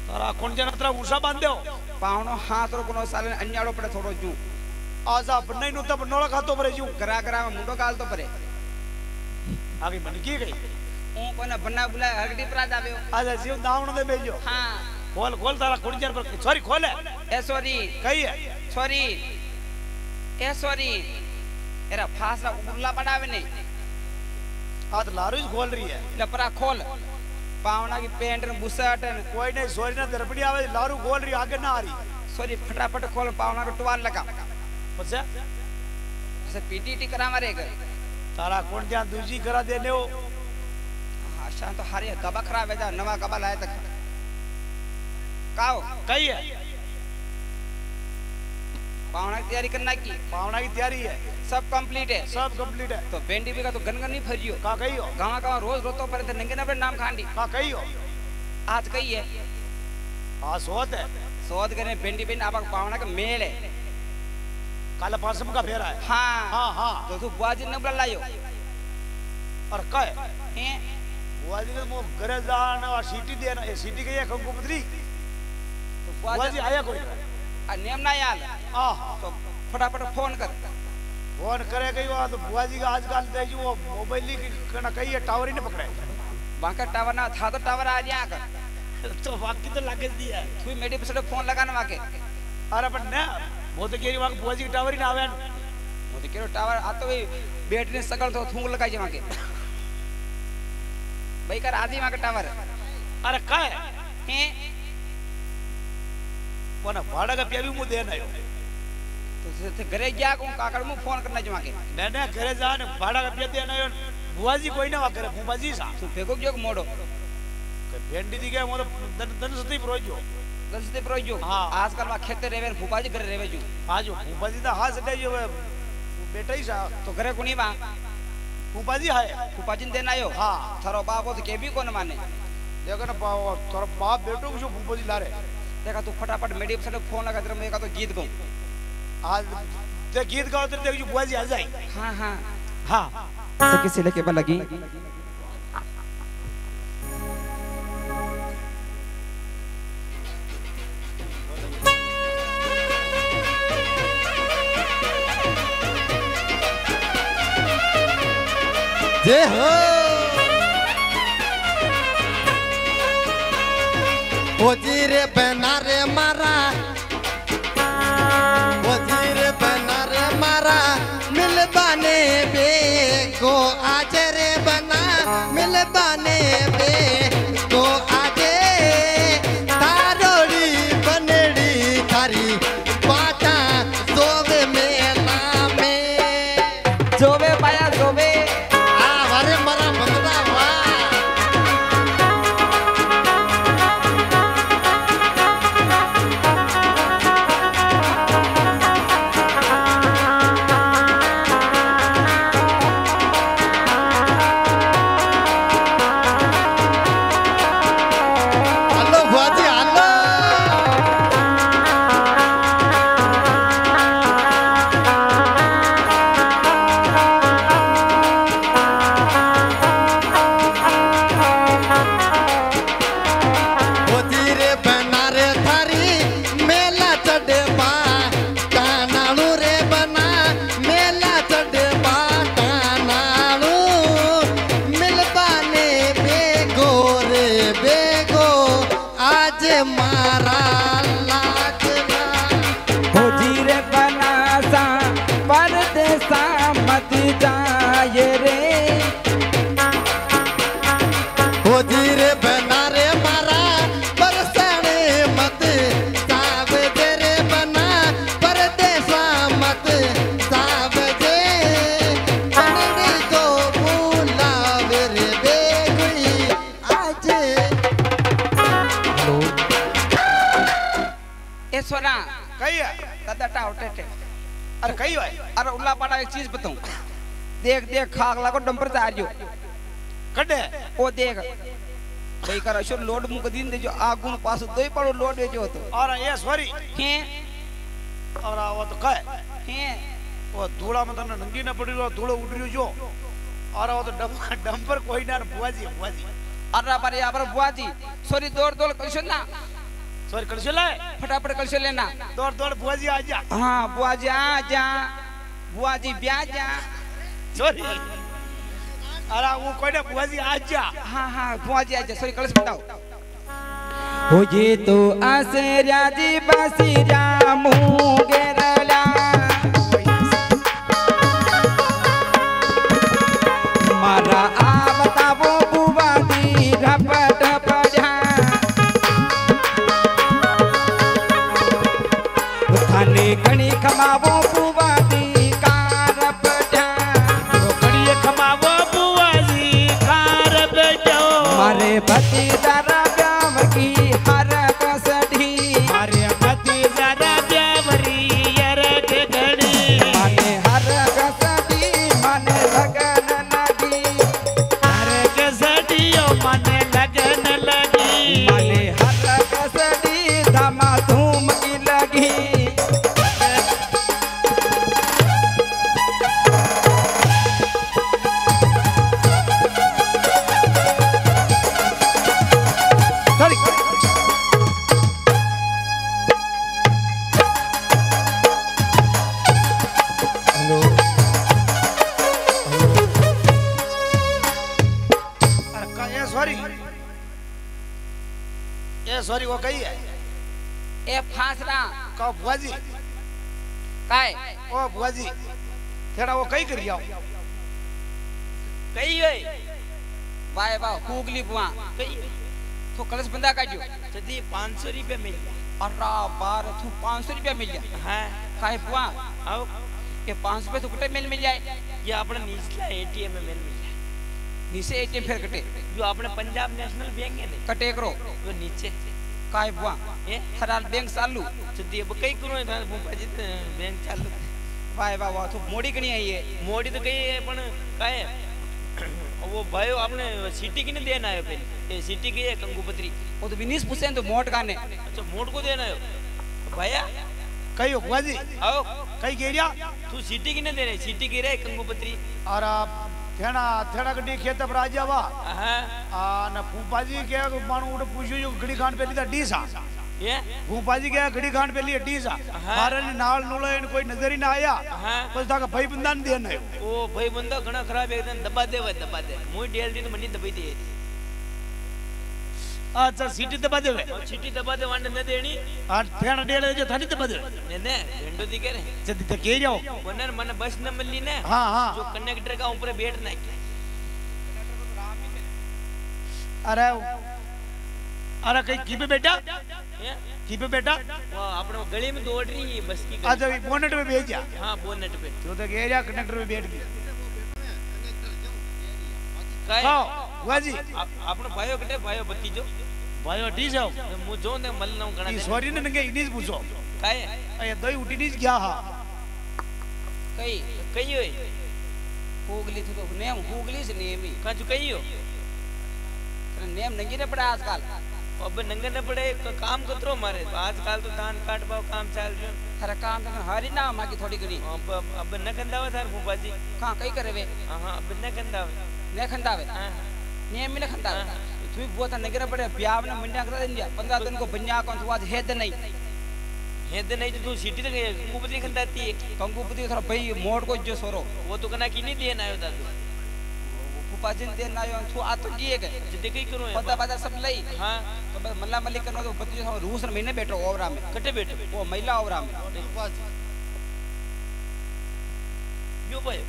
तारा कौन जना तेरा ऊंचा बांध दो पावनो हाथ रो कोनो साले अन्याड़ो पड़े थोड़ो जू आजा बनई नु तब नोला खातो परे जू करा करा में मुंडो गाल तो परे आगे बन की गई ओ कोने बन्ना बुला हरगडी परा जावे आजा जीव दावण दे बेजो हां खोल खोल तारा कौन जना पर सॉरी खोले ए सॉरी कही है सॉरी ए सॉरी एरा फासा उल्ला पड़ावे नहीं हाथ लारू खोल रही है लपरा खोल पावना की पेंट न बुशर्ट न कोई नहीं सॉरी ना दरपड़ी आवे लारू खोल रही आगे ना आ रही सॉरी फटाफट खोल पावना को टवाल लगा बच्चा से पीटीटी करा मारे तारा कौन जना दूजी करा देने हो हां शान तो हारे गबा खराब है जा नवा गबा लाए तक काओ कही है पावना की तैयारी करना की पावना की तैयारी है सब कंप्लीट है सब कंप्लीट है तो बेंडी भी का तो गनगन नहीं फरियो का कही हो गावा गावा रोज रोतो पर थे नंगे नबे नाम खांडी का कही हो आज कही है हां सोत है सोद करे बेंडी बेन आपा पावना का मेल है काला पासम का फेरा है हां हां हां तो तू बुआजी ने बुला लायो और कहे हैं बुआजी ने मो घरे जान और सीटी देना ए सीटी के कंकु पुत्री तो बुआजी आया कोई आ नेम ना याद तो फटाफट फोन कर फोन करे गई वो तो बुआजी का आजकल दे जो वो मोबाइल की कना कही है टावर ही नहीं पकड़े बाका टावर ना था तो टावर आ गया कर तो बाकी तो लगे दिया तू मेडी पे फोन लगाना वाके अरे पर ना वो तो केरी वहां बुआजी की टावर ही ना आवे वो तो केरो टावर आ तो बैटरी सगल तो थूंग लगाई जे वाके भाई कर आदि वाके टावर अरे काहे हैं कोना भाड़ा का प्यावी मु देना है तो ते घरे गया को काकड़ मु फोन करना जे वाके ने घरे जाने भाड़ा का प्या देना है बुआजी कोई ना करे बुआजी सा तू फेको जो मोड़ो के भेंडी दी के मो दन सती प्रोजो दसते प्रोजो हां आजकल वा खेते रेवे फूफाजी घरे रेवे जो आजो बुआजी दा हाथ से जो बेटा ही सा तो घरे कोनी वा बुआजी है फूफाजी ने देना आयो हां थारो बाप तो के भी कोन माने देखो ना तोरा बाप बेटो को जो बुआजी ला रे देखा तू फटाफट मेडी पे फोन लगा तेरे मैं का तो गीत गाऊं आज ते गीत गाओ तेरे देखो बुआजी आ जाए हां हां हां सकी से लेके लगी जय हो वजीरे बना रे मारा वजीरे बना रे मारा मिलबाने बे को आज रे बना मिलबाने बे को आजे तारोड़ी बनड़ी थारी बाटा सोवे मेला में जोवे पाया जोवे सोना कही है दादा टाउ टेटे अरे कही है अरे उल्ला पाड़ा एक चीज बताऊं देख देख खाक लागो डंपर से आ रही हो कटे ओ देख भाई कर अशोर लोड मुक दिन दे जो आगुन पास दोई पड़ो लोड दे जो तो और ये सॉरी हैं और वो तो कहे हैं वो धूला में तो नंगी न पड़ी रो धूलो उड़ रही जो और वो तो डंपर कोई ना बुआजी अरे पर या पर बुआजी सॉरी दौड़ दौड़ कैसे ना सॉरी कलशो लाए फटाफट कलशो लेना। दौड़ दौड़ बुआ जी आ जा। हाँ बुआ जी आ जा, बुआ जी ब्याह जा। सॉरी अरे वो कोई ना बुआ जी आ जा। हाँ हाँ बुआ जी आ जा। सॉरी कलश बताओ। हो जी तो आसे राजी बासी रामू गेरला मारा आ बतावो बुआ दी रपट पढ़ा थाने कणी खमावो बुआ दी कार पढ़ा कड़ी खमावो बुआ जी कार बेटो मारे पति दरा ब्याह की हर कसढ़ी मारे पति जरा ब्यावरी यर के घड़ी माने हर कसढ़ी माने लगन लगी हर के सडियो माने लगन लगी माने हर कसढ़ी धमा धूम की लगी सॉरी वो कही है ए फांसरा कहो बुआ जी काय ओ बुआ जी थोड़ा वो कही कर जाओ कई है वाह वाह हुगली बुआ कई तो कलश बंदा काटियो जदी 500 रुपए मिल गया। अरे बार तू 500 रुपया मिल गया। हां काय बुआ आओ ये 500 रुपए तो कटे मिल जाए। ये अपने निचला एटीएम में मिल गया। नीचे एटीएम फिर कटे जो अपने पंजाब नेशनल बैंक है ना कटे करो वो नीचे काय बुआ ये हराल बैंक चालू जदी अब कई करो था भूपाजी बैंक चालू वाह वाह वाह तो मोड़ी कणी आई है मोड़ी तो कई है पण काहे वो भाई आपने सिटी की ने देना है पहले ये सिटी की है कंगूपत्री वो तो विनीश पूछे तो मोट गाने अच्छा मोड़ को देना है भैया कही हो बुआ जी आओ कही गेरिया तू सिटी की ने दे रहे सिटी की रे कंगूपत्री और थेड़ा थेड़ा गड्डी खेत पर राजा वा हां आ न फूफाजी के मानू उठ पूछो जो गड़ी खान पे लीदा डीसा ये फूफाजी के गड़ी खान पे लिए डीसा मारे नाल नुले इन कोई नजर ही ना आया बस ता का भाई बंदा ने देना है ओ भाई बंदा घना खराब एकदम दबा दे मुई डेल दी तो मनी दबाई दे अच्छा सीटी दबा देवे सिटी दबा दे वांडे न देनी आ थेड़ा डेले जो थानी दबा देवे ने ने भेंडो दी करे जदी ते के जाओ वनर मन बस न मिली ने हां हां जो कंडक्टर का ऊपर बैठना है अरे अरे कहीं की पे बेटा ये की पे बेटा वो अपने गली में दौड़ रही है बस की अच्छा बोनेट पे भेज जा हां बोनेट पे जो तो गेरिया कंडक्टर पे बैठ गई काय हां बुआ जी अपनो भाईओ कटे भाईओ भतीजो भाई डी जाओ मु जो ने मल न गणा ई सॉरी ने नंगे इनीस पूछो काय ए दई उठी नीस गया हा कई कई होई हुगली तो नेम हुगली से नेम ही काजू कई हो नेम नंगी ने पड़ा आजकल अब नंगे न पड़े काम कतरो मारे आजकल तो धान काट पाओ काम चल रहो हर काम तो हरी ना मागी थोड़ी करी अब न कंदावा थार फूफाजी कहां कई करे वे हां अब न कंदावा ने खंदावे हां नेम में ने खंदावे तू बहुत नगर पड़े ब्याह ने मंडा करा दिन 15 दिन को बन्या को तू आज हेद नहीं तो तू सिटी तो कंगूपत्री खंदाती है कंगूपति थोड़ा भाई मोड़ को जो सोरो वो तो कना की नहीं देना है दादू फुपाजिन देना यो तू आ तो दिए गए जदे कई करो पता सब लई हां तो बस मल्ला मल्लिक करनो तो बत्ती जो रूस महीने बैठो ओवरा में कटे बैठो वो महिला ओवरा में यो भाई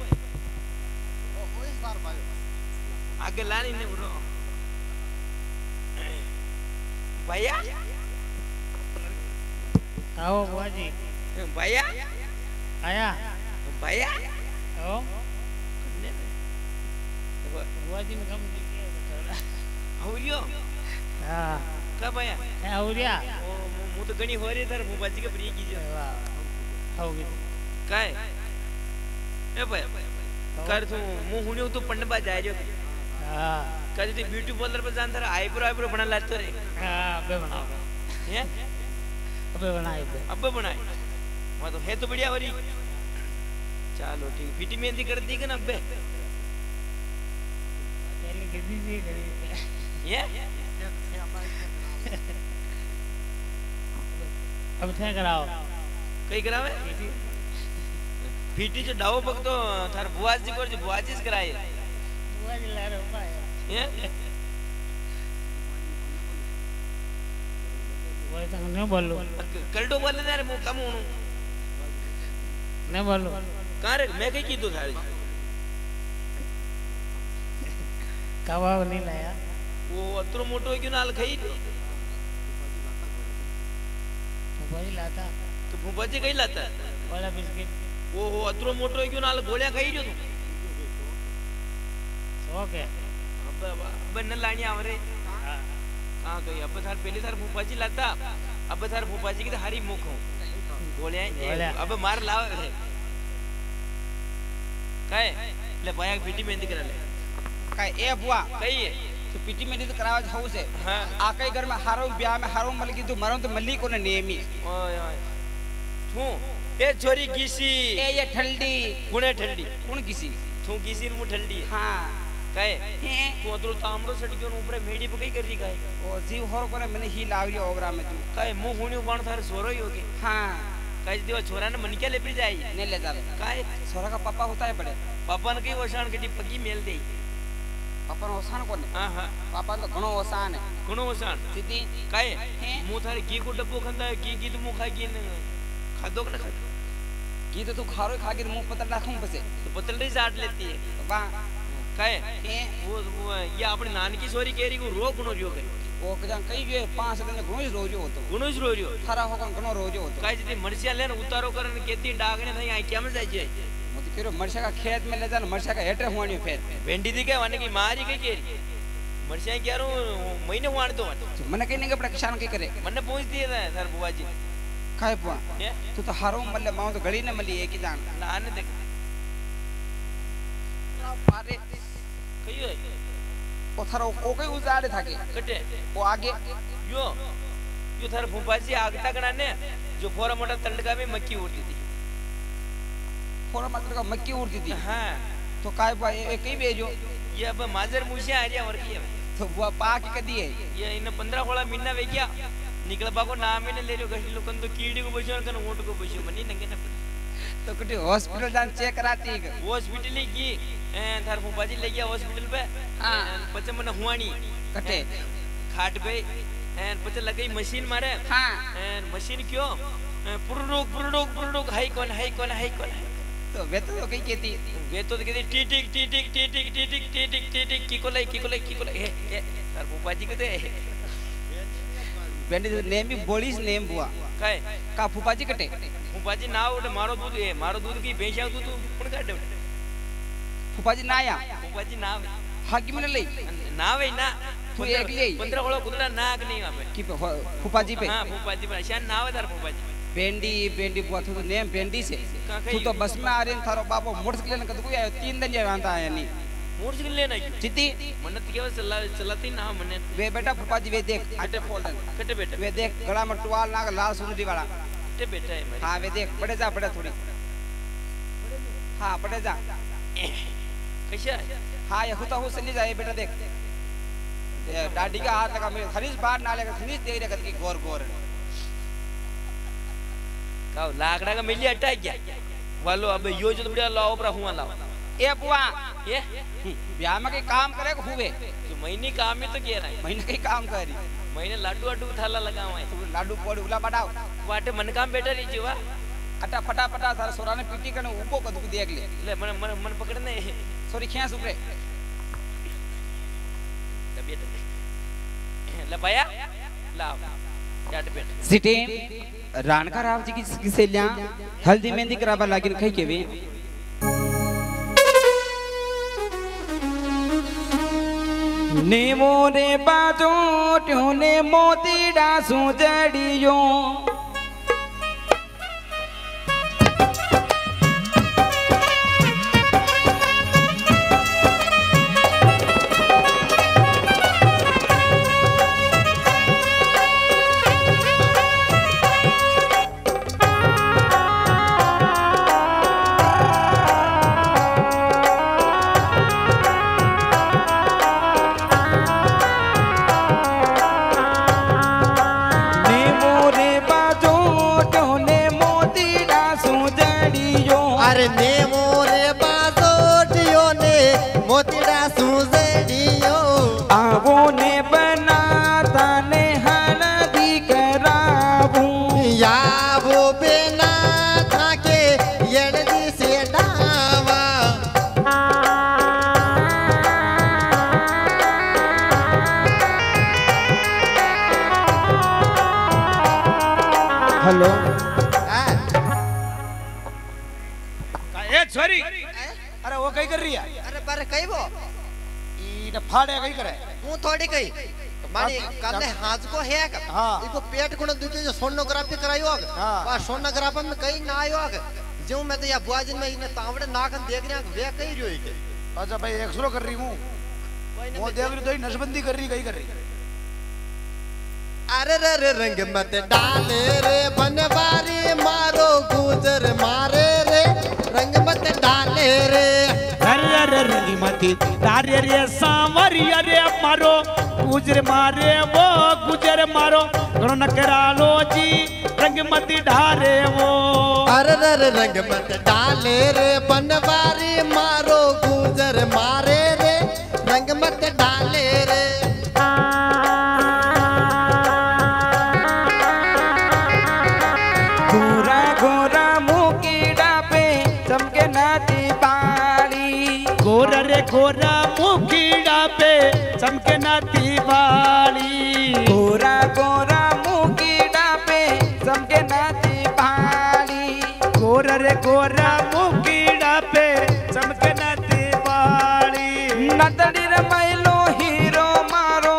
आगे लानी ने उड़ो भैया आओ बुआ जी भैया आया भैया आओ बुआ जी ने कम दिखे औरियो हां का भैया है औरिया ओ मु तो गणी हो रे धर फूफाजी के प्रिय कीजिए वाह हो गई काय ए भैया कर तू मु हुने तो पंडबा जाय जो हां कर तू ब्यूटी पार्लर पर जान धर आईब्रो बना लातो रे हां अबे बना हैं अबे बनाए अब बनाए मैं तो है तो बढ़िया वरी चलो ठीक फिटी मेहंदी कर दी ना अबे पहले किसी से करी ये अब थे कराओ कई करावे पीटी जो डावो पग तो थार बुआज जी को जो बुआजी से कराए बुआ जी ला रहे हो ये वो तो नहीं बोलो कलडो बोले ना रे मु कम हूं नहीं बोलो कहां रे मैं कई कीधो थारे कबाब नहीं लाया वो अतरो मोटो क्यों नाल खाई बुआ जी लाता तो फूफाजी कई लाता वाला बिस्किट वो अतरो मोटो क्यों नाल गोलियां खाई जो तू शौक है अब न लाणी आवरे कहां गई अब थार पहले थार फूफाजी लाता अब थार फूफाजी की तो हरी मुख हो गोलियां अब मार लाव काय ले पाया पीटी मेहंदी करा ले काय ए बुआ कई है तो पीटी में तो करावा हाउ से हां आके घर में हारो ब्याह में हारो मल की तू मरो तो मल्ली को नेमी ओए ओए तू ए छोरी किसी ए ये ठंडी कुणे ठंडी कौन किसी तू किसी मु ठंडी हां काय हैं तू अतरो तामड़ो सट क्यों ऊपर मेडी पे कई कर रही काय ओ जीव होर कोने मैंने ही लावली ओगरा में तू काय मु हुणी बाण थारे सोरो ही होगी हां काय देवा छोरा ने मन क्या लेपी जाई नहीं ले जावे काय छोरा का पापा होता है बड़े पापा ने कई वशान कटी पगी मेल दे पापा नो ओसान कोने हां हां पापा तो घणो ओसान है कुणो वशान सीधी काय हैं मु थारे घी को डब्बो खंदा घी तो मु खाई की खादो के ना खादो की तो तू खारो खा के मुंह पतल रखूं बसे तो पतल नहीं साट लेती है वाह काय हैं वो ये अपनी नान की सोरी केरी को रो गुनो रियो के वो कजां कई जो 5 दिन घणो रोज होतो गुनो रो रियो थारा होकन घणो रोज होतो काय जदी मरसिया लेन उतारो करन केती डागने थई आई क्या में जाई जे मोती केरो मरसा का खेत में ले जान मरसा का हेटे हुआणी फेर भेंडी दी के वाने की मारी के केरी मरसिया क्यारो महीने हुआण तो मने कहीं नहीं अपना किसान के करे मने पूछती है सर बुआ जी खाए पुआ ये तू तो हारो मल्ले मां तो गली ने मली एक ही जान नान देख पारे कहियो ओ थारो ओ कई उजाड़े थाके कटे ओ आगे यो थार फूफाजी आगता कना ने जो फोरा मोटा तंडका में मक्की उड़ती थी थोड़ा मतलब का मक्की उड़ती थी हां तो काय पुआ ये कई बेजो ये अब माजर मुझे आ रहा और की है तो बुआ पा के कदी है ये इन 15 होला महीना वे गया निकल बाको नाम ही ने ले लो गठी लोकन तो कीड़ी को बचो कन ऊंट को बचो मनी नंगे न तो कुछ हॉस्पिटल जान चेक कराती है वो हॉस्पिटल ही की थार फूफाजी ले गया हॉस्पिटल पे हां पचे मन हुआनी कटे खाट पे पचे लगी मशीन मारे हां मशीन क्यों पुरुडोक हाई कौन तो वे तो कई कहती वे तो कहती टीटिक किकोले हे थार फूफाजी कहते बेंडी नेम भी बोलिस नेम बुआ काय का फूफाजी कटे फूफाजी नाव उठ मारो दूध की बेचा दूध कौन काटे फूफाजी ना आया फूफाजी नाव हाकी में ले नाव है ना तू एक ले 15 होला कुदरा नाक नहीं वहां पे की फूफाजी पे हां फूफाजी पे शान नाव है तार फूफाजी बेंडी बुआ तू तो नेम बेंडी से तू तो बस में आ रहे थारो बापो मोटरसाइकिल ने कद कोई आयो 3 दिन जावे आंता है नहीं मोटरसाइकिल लेना क्यों चित्ती मन तो केवल चलाती ना मने वे बेटा फूफाजी वे देख आटे फोल्डर कटे बेटा वे देख गला में टुवाल ना लाल सुंदरी वाला कटे बेटा है मेरे हां वे देख बड़े जा बड़े थोड़ी हां बड़े जा कैसा है हां ये होता हो चली जाए बेटा देख डाडी का हाथ लगा मेरे खरीज बाहर ना लेकर खरीज दे रहा करके गोर काओ लाकड़ा का मिली अटैक गया वालो अब यो जो बढ़िया लाओ पर हुआ लाओ ए बुआ ये ब्याह में के काम करे को हुए जो महीने काम में तो कह रहा है महीने के काम करी महीने लाडू थाला लगा हुआ है तू लाडू पोड़ी उला बढ़ाओ वाटे मन काम बेटा रही जीवा अटा फटा सारा सोरा ने पीटी करने ऊपो कदू देख ले ले मन पकड़ने सॉरी खियास ऊपरे तबीयत ले भैया लाओ जाट बेटा सिटी रानका राव जी की सेल्या हल्दी मेहंदी कराबा लागिन कई केवे नेमो रे बाजो ट्यूने मोती डासू जड़ियो हेलो हाँ। ए छोरी अरे वो कहीं कर रही है अरे पर कई वो ई न फाड़े कहीं करे हूँ थोड़ी कई मानी काले हाथ को है का हाँ। इको पेट गुण दूजे जो सोनोग्राफी कराई होग हाँ। बा सोनोग्राफी में कई ना आयो होग जो मैं तो या बुआजिन में इने तावड़े नाखन देख रहा वे कई रही के अच्छा भाई एक्सरो कर रही हूँ वो देख रही तो ही नसबंदी कर रही कहीं कर रही अरे रे रे रंग मत डाले रे बनवारी मारो गुजर मारे रे रंग मत डाले रे अरे अरे रंगी मती तारे रे सांवरी अरे मारो गुजर मारे वो गुजर मारो घणो न करालो जी रंग मती ढारे वो अरे रे रे रंग मत डाले रे बनवारी मारो गुजर मारे रे रंग मत डाले रे घोरा घोरा मुकीड़ा पे चमके नाती बाली गोरा रे गोरा मुखीड़ा पे चमके नाती वाली घोरा घोरा मुकीड़ा पे चमके नाती बाली गोरा रे गोरा मुखीड़ा पे चमके नाती वाली नतड़ी रे मैलो हीरो मारो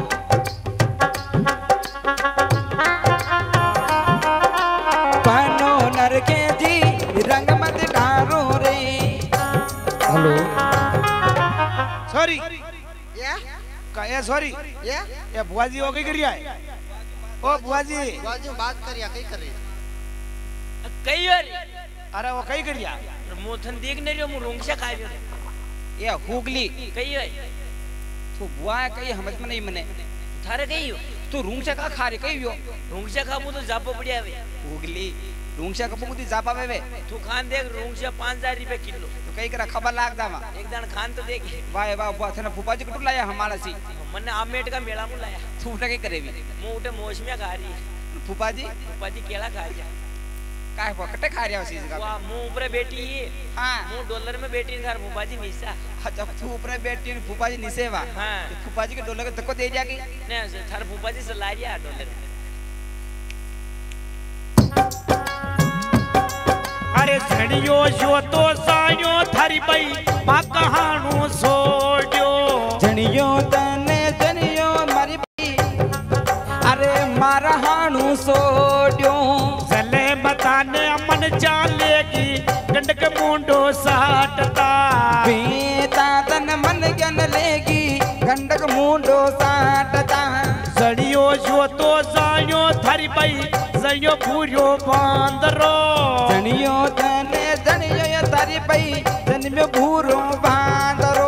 पनो नरके जी रंग मत ढारो रे हेलो सॉरी या का ए सॉरी या ये बुआजी हो गई करिया है ओ बुआजी बाजू बात करिया कई कर रही कई बार अरे वो कहीं करिया मोथन देख नहीं रहो मु रोंगशा खा रहो ये हुगली कई बार तू बुआ कई समझ में नहीं मने थारे कई हो तू रूंग से का खा रे कई यो रोंगशा खाबू तो जापो बढ़िया वे हुगली रूंग से कपू दी जापा वे तू खान देख रोंगशा 5000 रुपए किलो तो कई करा खबर लाग दावा एक दान खान तो देख वाह वाह बुआ थे फूफा जी कटू लाया हमारा सी मन्ने आमेट का मेला मु लाया तू उठा के करे भी मु उठे मौसमिया खा रही है फूफा जी पाजी केला खा रही है काहे वो कटे खा रिया उसी का वाह मु ऊपर बैठी है हां मु डॉलर में बैठी है सर फूफाजी निशा अच्छा तू ऊपर बैठी है फूफा जी नीचे वा हाँ। फूफा जी के डोले के तको दे जाके नहीं सर फूफाजी से ला रिया डॉलर अरे झड़ियो जो तो सायो थारी बई मां कहाणू सोड्यो जनियो तने जनियो मारी भाई अरे मारा हाणू सोड्यो चले बताने मन चालेगी गंडक मुंडो साटता बेता तन मन गन लेगी गंडक मुंडो साटता झड़ियो जो तो सायो थारी बई सयो पूरो बांदरो जनियो तने जनियो ये तारी भाई जन में भूरो बांदरो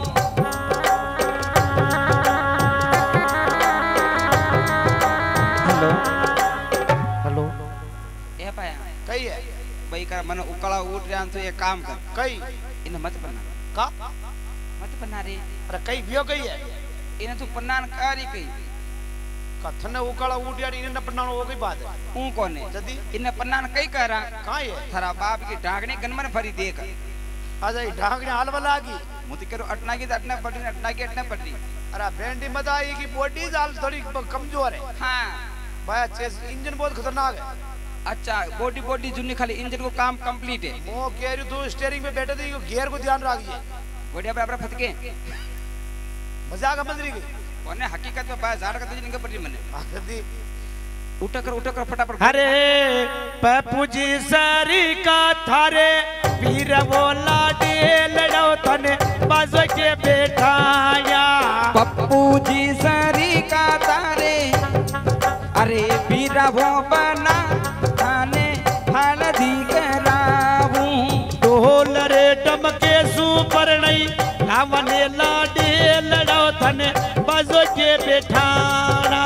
हेलो हेलो ए पाया कई है भाई का मन उकला उठ रहा तो ये काम कर कई इन मत बना का मत बना रे अरे कई बियो कई है इन तू पन्नान कारी कई कथन उकाला ऊट यार इने न पन्नानो हो गई बात है ऊ कौन है जदी इन पन्नान कई करा कहां है थारा बाप की ढाकने गनमन फरी देख आजा ये ढांगने हाल वाला आगी मुति करो अटना की अटना पड़ी अटना की अटना पड़ी अरे भेंडी मत आई की बॉडी जाल थोड़ी कमजोर है हां भाई चेस इंजन बहुत खतरनाक है अच्छा बॉडी बॉडी जुनी खाली इंजन को काम कंप्लीट है वो कह रही तू स्टीयरिंग पे बैठे थे गियर को ध्यान रखिए बॉडी बराबर फटके मजाक समझ रही गई कोने हकीकत में बाजार का तुझे निकल पड़ी मने आखिरी उठा कर फटाफट अरे पप्पू जी सारी का थारे पीर वो लाडे लड़ो तने बाजो के बैठाया पप्पू जी सरी का तारे अरे पीरा वो बना थाने हल्दी कराऊं ढोल रे डमके सुपर नहीं लावने लाडे लड़ो तने बाजो के बैठाना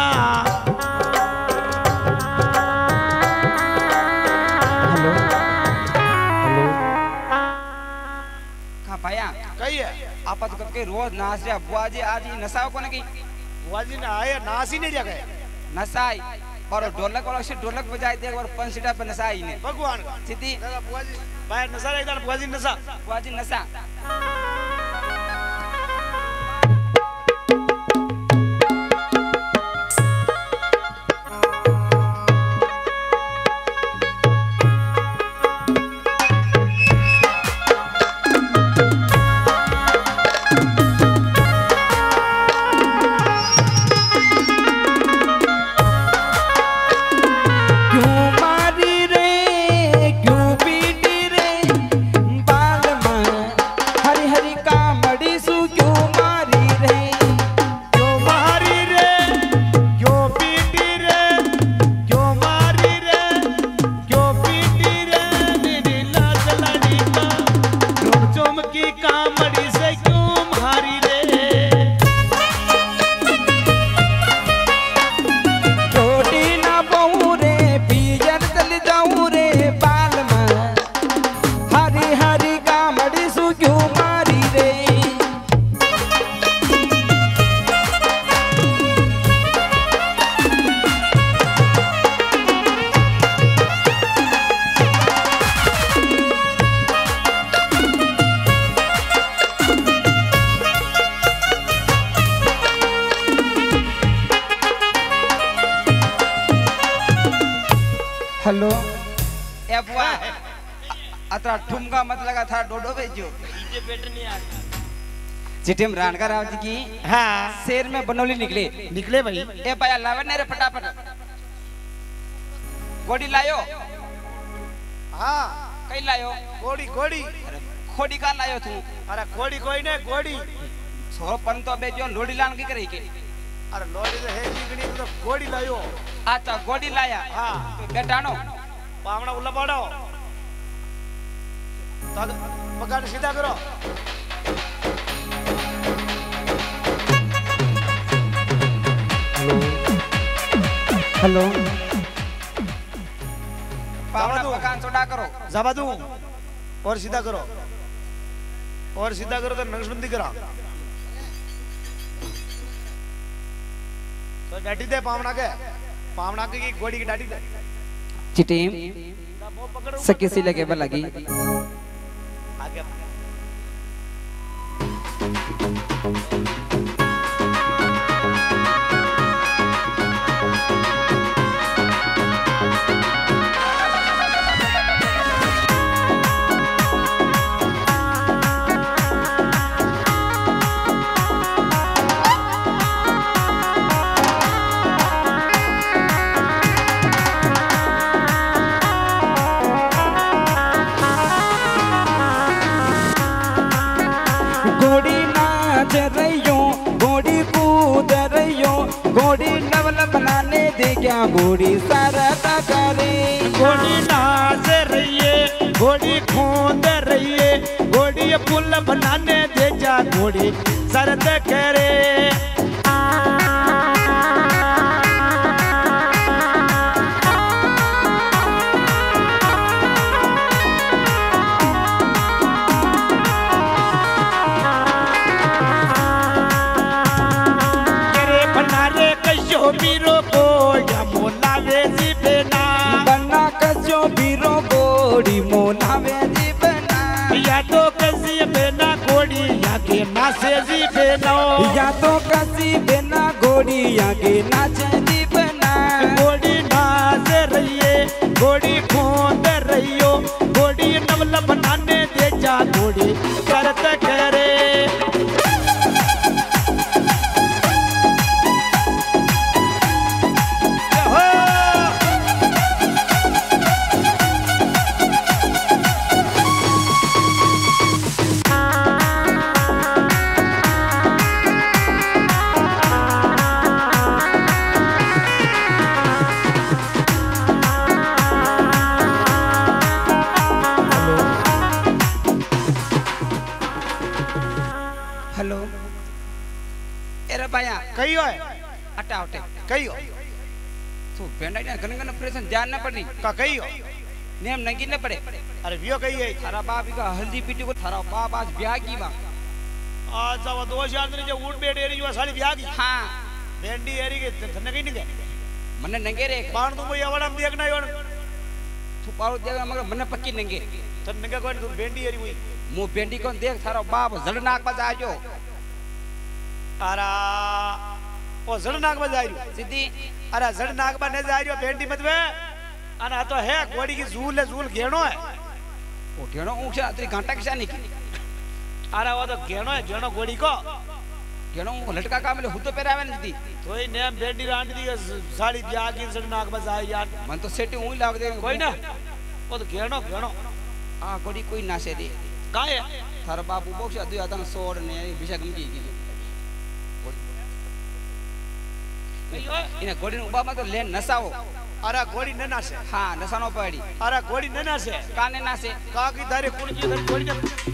हेलो हेलो कहाँ पाया कही है आपत करके रोज नाच रहा बुआ जी आज ही नशा को नहीं बुआजी ने आए नास ही नहीं जगह नशाई और ढोलक वाला से ढोलक बजाए दे और 5 सीटा पे नशाई ने भगवान का सीधी बुआजी भाई नशा एकदम बुआजी नशा बुआ जी नशा हेलो ए बुआ अतरा ठुमका मत लगा था डोडो भेजो डीजे बेटर नहीं आ रहा चिटिम राणका राव जी की हाँ शेर में बनोली निकले निकले भाई ए भैया लावे ने रे फटाफट गोड़ी लायो हाँ कई लायो घोड़ी घोड़ी अरे खोड़ी का लायो तू अरे घोड़ी कोई नहीं घोड़ी सो पन तो बे जो लोड़ी लान की करे के अरे लोड़ी तो है निकली तो घोड़ी लायो अच्छा गोड़ी लाया हाँ तो बेटानो पावना उल्ला पड़ो तो पकड़ सीधा करो हेलो पावना मकान छोड़ा करो जाबा दूं और सीधा करो तो नक्शबंदी करा तो डाटी दे पावना के की घोड़ी की डाटी दे चिटिम सके से लगे लगी आगे घोड़ी नवल बनाने दे क्या घोड़ी सारा करे घोड़ी नाच रही है घोड़ी खोद रही है घोड़ी पुल बनाने दे जा घोड़ी सरद करे बीरो को या मोलावे जी बेना बना कसो बीरो गोड़ी मोलावे जी बेना या तो कसी बेना घोड़ी या के नाचे जी बेना या तो कसी बेना घोड़ी या के नाचे जी बेना घोड़ी नाच रही है घोड़ी खोद रही हो घोड़ी नवल बनाने दे जा घोड़ी करत करे हेलो एरे भाया कही हो अटा उठे कही हो तो बेंडा ने गन ऑपरेशन ध्यान न पड़ी का कही हो नेम नंगी न पड़े अरे वियो कही है थारा बाप का हल्दी पीटी को थारा बाप आज ब्याह की वा आज वो दो चार दिन जो ऊट बेट एरी जो साली ब्याह की हां भेंडी एरी के थने कहीं नहीं गए मने नंगे रे बाण तू कोई आवड़ा देखना योन तू पारो देगा मगर मने पक्की नंगे तन नंगे कोई तू भेंडी एरी हुई मु भेंडी को देख थारो बाप जड़नाक पर आजो अरा ओ जड़नाक में जा रही सीधी अरे जड़नाक में नहीं जा रही भेंडी मत वे अना तो है घोड़ी की झूल है झूल घेनो है ओ घेनो ऊंचा तेरी घंटा किसा निकली अरे वो तो घेनो घोड़ी को घेनो लटका का मिले हुतो पेरावे न दी तो ही नेम भेंडी रांड दी साड़ी ब्याह की जड़नाक में जा यार मन तो सेटी ऊई लाग दे कोई ना वो तो घेनो आ कोडी कोई नासे दे का है थारो बाप बोक्स अदु आतन सोड़ ने बिशा गमकी की इने घोड़ी उबा में तो ले नसाओ अरे घोड़ी न नासे हां नसानो पड़ी अरे घोड़ी न नासे काने नासे का की तारी कुणजी तारी घोड़ी ने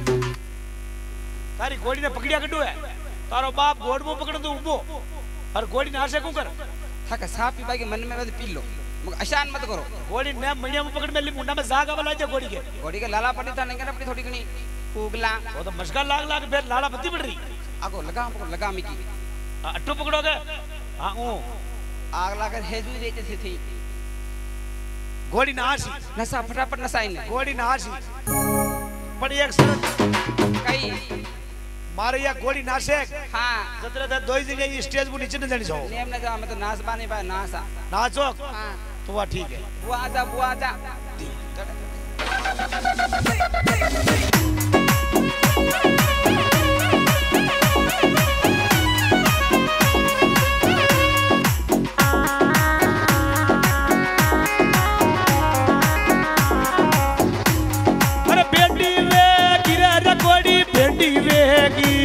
तारी घोड़ी ने पकड़िया कटू है तारो बाप घोड़ में पकड़ दो उबो और घोड़ी नासे को कर थाका साफ पी बाकी मन में बद पी लो मगर अशान मत करो घोड़ी ने मणिया में पकड़ में ली मुंडा में जागा वाला जे घोड़ी के घोड़ी के लाला पड़ी था नंगे अपनी थोड़ी घनी उगला वो तो मस्का लाग लाग फिर लाला पत्ती पड़ रही आगो लगा मिकी अट्टू पकड़ोगे हां ओ आग लाकर हेजू देते थी घोड़ी नासी नसा फटाफट नसा इने घोड़ी नासी पड़ी एक सरत कई मारे या घोड़ी नासे हां जतरे द दोई दिन ये स्टेज पर नीचे न जानी जाओ नेम न जा मैं तो नाच बाने बा नासा नाचो हां तो वह ठीक है। बुआ आजा अरे बेटी वे गिरा रखोड़ी बेटी वेगी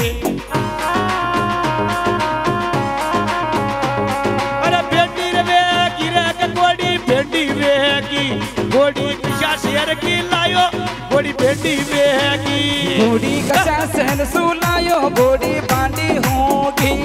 अरे बेटी वे गिरा रखोड़ी बेटी वेगी घोड़ी किसा शेर की लायो घोड़ी बेटी वेगी घोड़ी कसा सहन सुलायो घोड़ी बांधी होगी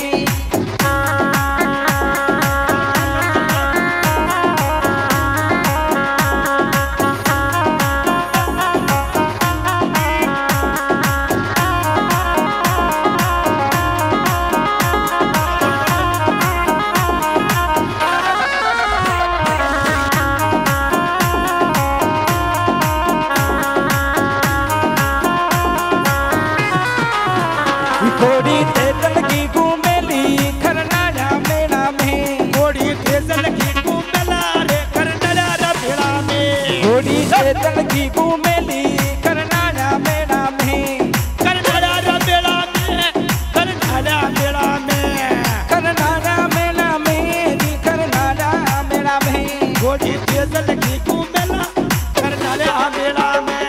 घोड़ी तेजल की घूमेली खरनाया मेला में घोड़ी तेजल की कुंडला रे करनला रे भेड़ा में घोड़ी तेजल की घूमेली खरनाया मेला में करनला रे भेड़ा में करनला भेड़ा में खरनाया मेला में खरनाया मेला में घोड़ी तेजल की कुंडला करनला भेड़ा में।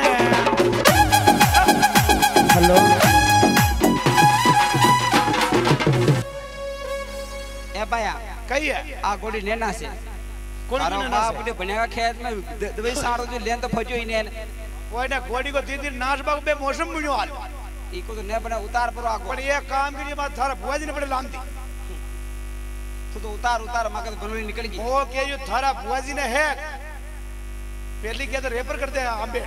हेलो ए भाया कही है आ घोड़ी लेना से कौन तारा लेना बाप से? ने बनेगा खेत में दवाई साड़ो जो लेन तो फजो ही ने कोई ना घोड़ी को दीदी नाच बाग बे मौसम मिलो हाल इको तो ने बना उतार पर आगो पर ये काम के लिए बात थारा बुआ जी ने बड़े लाम दी तो उतार मगर बनोली निकल गई वो के जो थारा बुआ जी ने है पहली के तो रेपर करते हैं आंबे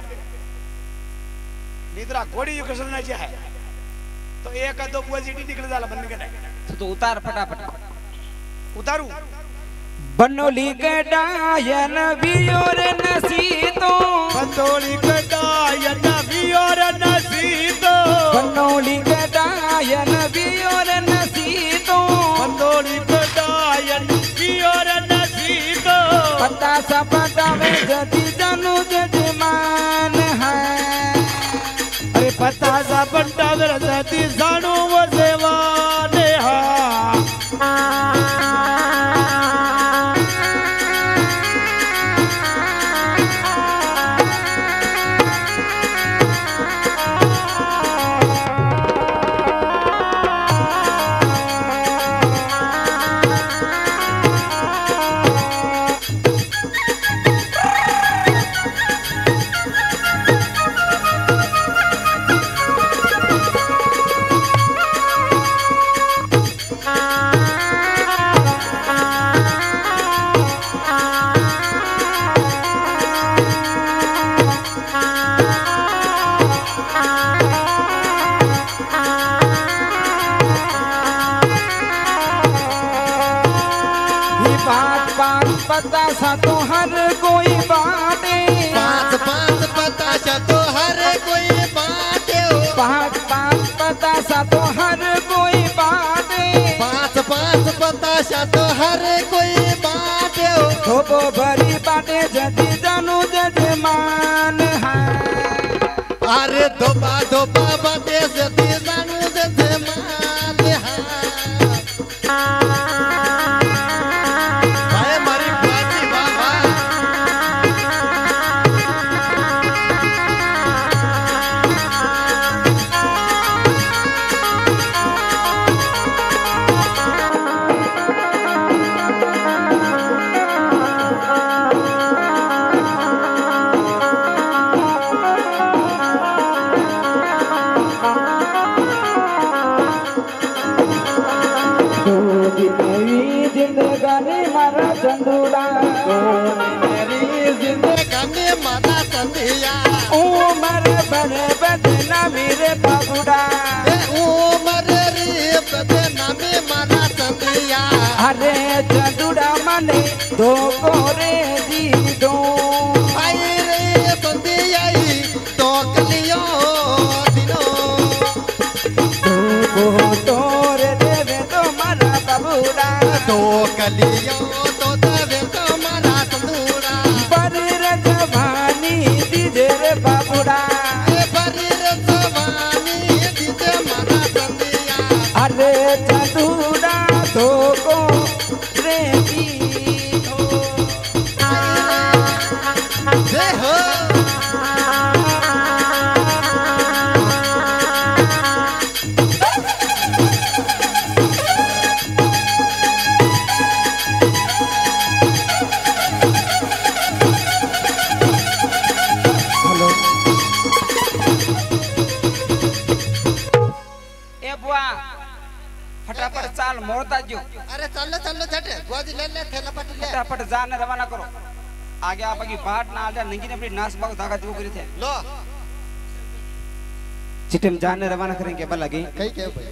नीतरा घोड़ी जो कसना चाहे तो एक दो बुआ जी निकल जाला बनने के नहीं तो उतार फटाफट उतारू बनोली के डायन बियोर नसीतो बंदोली कटायन बियोर नसीतो बनोली के डायन बियोर नसीतो बंदोली कटायन बियोर नसीतो पता सा पता में जति जानू जजमान है अरे पता सा बंटा दरजती जानू वो सेवाने हा पता सा तो हर कोई बाटे पाँच पाँच बताशा तो हर कोई बाटे हो पाँच पाँच पता सा तो हर कोई बाटे पाँच पाँच बताशा तो हर कोई बाटे हो धोबो भरी बाटे जति जानू जजमान है अरे धोबा धोबा बाटे जति जानू जजमान है भाई मारी बाजी बाबा जिंदगानी मारा चंदूड़ा मेरी जिंदगानी माता चंदिया उमर बने बदना मेरे बाबूड़ा उमर रे बदना में माता चंदिया अरे चंदूड़ा मने दो कोरे दी दो आई रे चंदिया तो कलियो दिनो दो तोरे देवे तो मारा बाबूड़ा तो कलियो तो देवे तो मारा अरे चतुरा तो को रे की जय हो फटाफट चाल मोड़ता जो। अरे चलो चलो झट गोदी ले ले थैला पट ले फटाफट जाने रवाना करो आगे आप की बाट ना आ जा नंगी ने अपनी नास बाग ताकत को करी थे लो चिटम जाने रवाना करेंगे बल लगी कहीं क्या भाई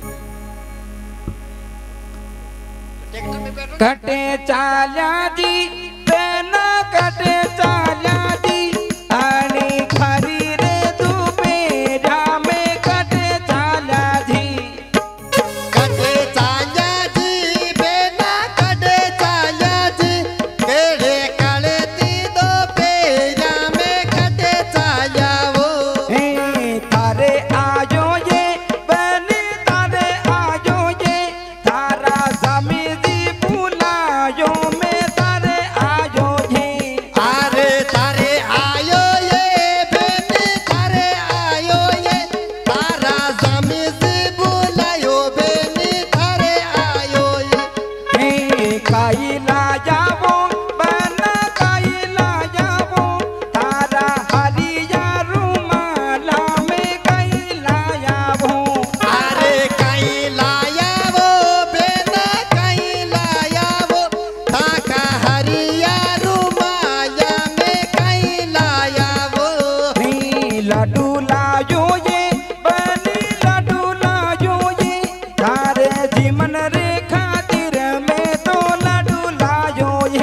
ट्रैक्टर में बैठो कटे चाल्या दी पेना कटे चाल्या दी आनी खरी रे तू मेरा में कटे चाल्या दी कटे चाल्या जी बेना कटे चाल्या जी केड़े काले ती दो पेरा में कटे चाल्या वो तारे आजो ये बनी तारे आजो ये तारा जमी दी बुलायो में तारे आजो ये अरे तारे आयो ये बेनी तारे आयो ये तारा जमी से बुलायो बेनी तारे आयो ये काई ला जावो बना काई ला जावो तारा हरिया रुमाला में काई ला जावो अरे कहीं लाया वो बेना कहीं लाया वो ताका हरिया रुमाया में कहीं लाया वो लड्डू लायो ये बनी लड्डू लायो ये तारे जीवन रे खातिर में तो लड्डू लायो ये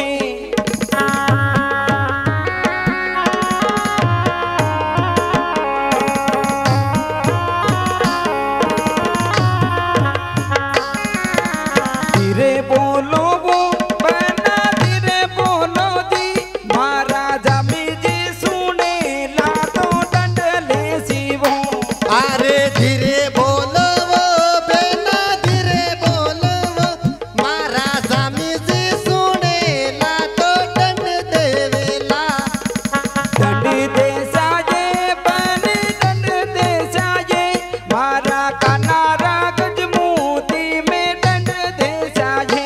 धीरे बोलो वो बना धीरे बोलो जी महाराजा में जी सुने ला तो डंड ले शिवो अरे धीरे बोलो वो बेना धीरे बोलो वो मारा जामी जी सुने ला तो दंड देवेला दंड दे साजे बने दंड दे साजे मारा कनारा गज मोती में दंड दे साजे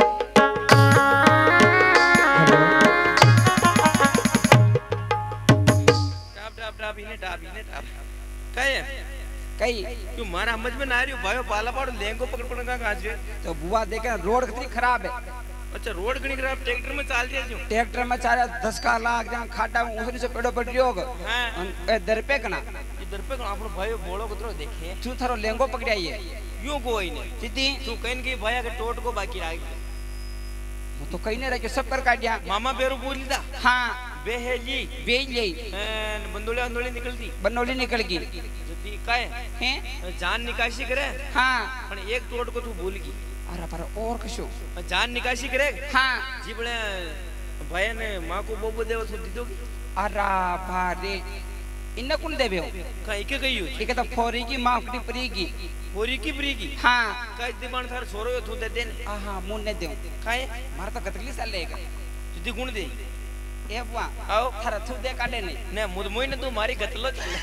टाप इन्हें टाप कहे कई क्यों मारा समझ में ना आ रही हो भाई पाला पाड़ो लेंगो पकड़ पकड़ का काज तो बुआ देखे रोड कितनी खराब है अच्छा रोड घणी खराब ट्रैक्टर में चाल दिया क्यों ट्रैक्टर में चारा 10 का लाख जहाँ खाटा में उसने से पेड़ो पड़ रही होगा हां दर पे कना इधर पे आपनो भाई बोलो कतरो देखे तू थारो लेंगो पकड़ाई है यूं कोई नहीं सीधी तू कहीं की भाई के टोट को बाकी रह गया वो तो कहीं नहीं रह सब कर काटिया मामा बेरू बोलीदा हाँ बेहेली बेली बंदोले बंदोले निकलती बनौली निकल गई जदी काय हैं जान निकासी करे हाँ पण एक टोट को तू भूल गई अरे पर और कशो जान निकासी करे हाँ जी बड़े भाई ने मां को बोबो देव तो दी दोगी अरे भारे इन्ना कौन देवे हो कहीं के गई हो ये कहता फोरी की माफड़ी परी की होरी की ब्री की हाँ कई दिबान थार सोरो तू दे देन हाँ मुन ने दे काए मार तो कतली साल लेगा जदी गुण दे ए बुआ आओ थारा थू दे काटे नहीं ने मुद मोई ने तू मारी गतलो चले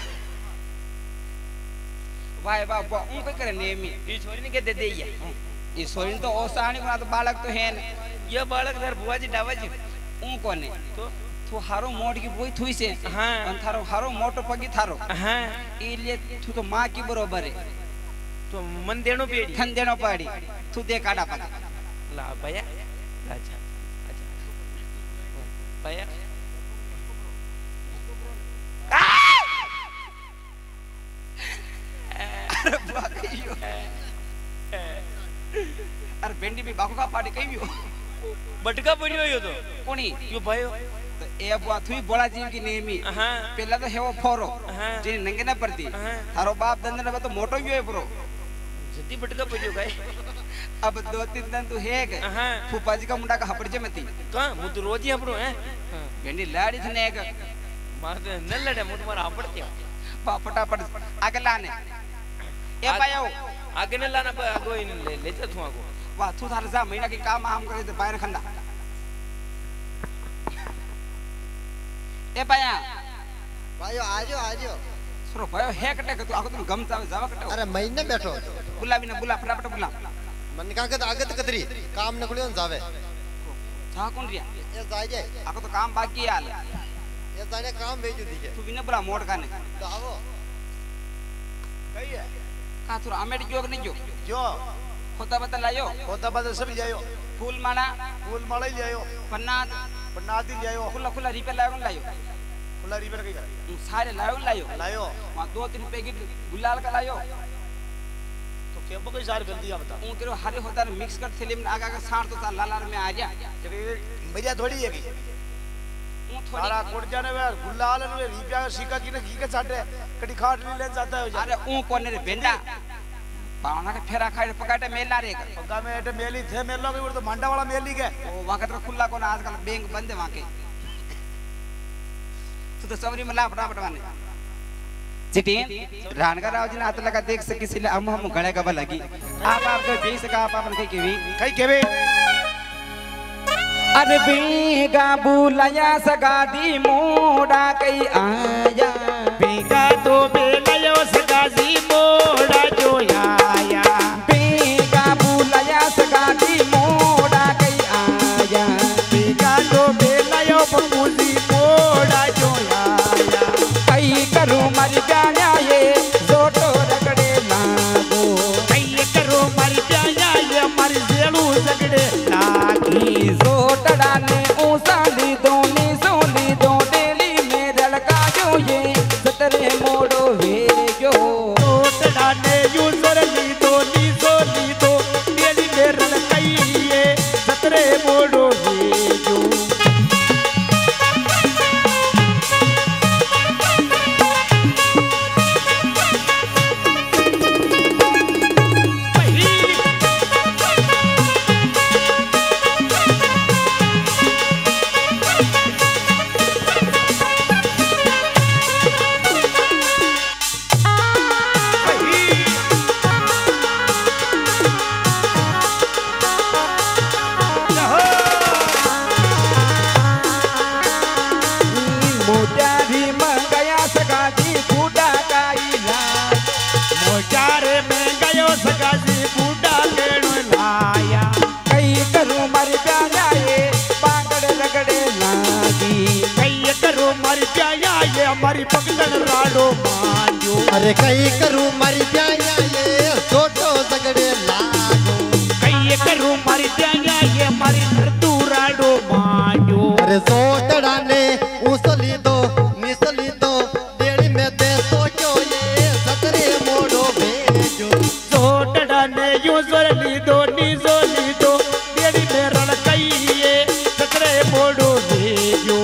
वाह वाह बुआ उन पे करे नेमी ये छोरी ने के दे दे ये सोइन तो ओसानी बना तो बालक तो है ये बालक धर बुआ जी डावा जी उन कोने तो तू हारो मोड़ की बोई थुई से हाँ थारो हारो मोटो पगी थारो हाँ इलिए तू तो मां की बरोबर है तो मन देनो पेड़ी खन देनो पड़ी तू दे काटा पगा ला भैया अच्छा अच्छा भैया अरे बुआ कहियो अरे भेंडी भी बाको का पाड़ी कहियो बटका पड़ियो यो तो कोनी यो भयो तो ए बुआ थुई बोला जीव की नेमी हाँ पहला तो हेवो फोरो हाँ जे नंगे ना पड़ती हाँ थारो बाप दंदन में तो मोटो ही है ब्रो जदी बटका पड़ियो गाय अब 2-3 दिन तू हेग हाँ फूफा जी का मुंडा का हपड़जे मती कहां मु तो रोज ही अपनो है भेंडी लाड़ी थने एक मार तो न लड़े मु तुम्हारा आपड़ते फटाफट आगे लाने ए पायो आगे न लाना पर आगो इन ले जा तू आगो वाह तू थारे जा महीना के काम हम करे तो बाहर खंदा ए पाया भाइयों आजो आजो सुरो भयो है कटे के तू आगो तुम गम जावा कटे अरे महीने बैठो बुला भी ना बुला फटाफट बुला मन का आगत कतरी काम नकलियो जावे जा कौन रिया ये जाए आगो तो काम बाकी है हाल ये जाने काम भेजो दीजिए तू भी ना बुला मोड़ काने आओ कही है का तू अमेट जोग नहीं जो जो होता बता लायो होता बदल सब जायो फूल माला फूल माला ही जायो पन्ना पन्नाती जायो खुला खुला रिपेयर लायो लायो खुला रिपेयर कही करे सारे लायो लायो लायो वहां 2-3 पैकेट गुलाल का लायो तो क्या कोई सार कर दिया बता ऊ तेरे हरे होता है मिक्स कर थैली में आगा का सार तो सा लालार में आ जा बढ़िया थोड़ी है की ऊ थोड़ी सारा कोट जाने वे गुलाल ने रिपिया का सिक्का की ने की के छाटे कटी खाट ले ले जाता है अरे ऊ कोने रे बेंडा पावना के फेरा खाए पकाटे मेला रे पक्का में एटे मेली थे मेलो के तो मांडा वाला मेली के ओ वक्त में खुला कोना आजकल बैंक बंद है वहां के तू तो सबरी में ला फटाफट माने चिटीन रानका राव जी ने हाथ लगा देख सकी सिले हम गले का लगी आप तो देख सका आप अपन कई केवी अरे बेगा बुलाया सगादी मोड़ा कई आया बेगा तो बेलायो सगाजी मोड़ा जो आया बेगा बुलाया सगादी मोड़ा कई आया बेगा तो बेलायो पपूजी मोड़ा जो आया कई करूं मर जाया ये जोटो रगड़े लागो कई करो मर जाया ये मर जेलू रगड़े लागी जोटड़ा ने ऊसाली दो डेली में लड़का जो ये सतरे मोड़ो वे जो टोटड़ा ने यूजर ली दो डेली में रलकई ये सतरे मोड़ो ये जो मोजारी मंगया सगाजी बूढ़ा का इलाज मोचारे में गयो सगाजी बूढ़ा केणो लाया कई करूं मर जाया ये पागड़ रगड़े लागी कई करो मर जाया ये हमारी पकड़न राडो मांजो अरे कई करूं मर जाया ये छोटो सगड़े लागो कई करो मर जाया ये हमारी नर्दू राडो मांजो अरे सोटड़ा ने उसली दो मिसली दो डेढ़ी में दे सोचो ये सतरे मोड़ो भेजो सोटड़ा ने यूजर ली दो डेढ़ी में रलकई ये सतरे मोड़ो भेजो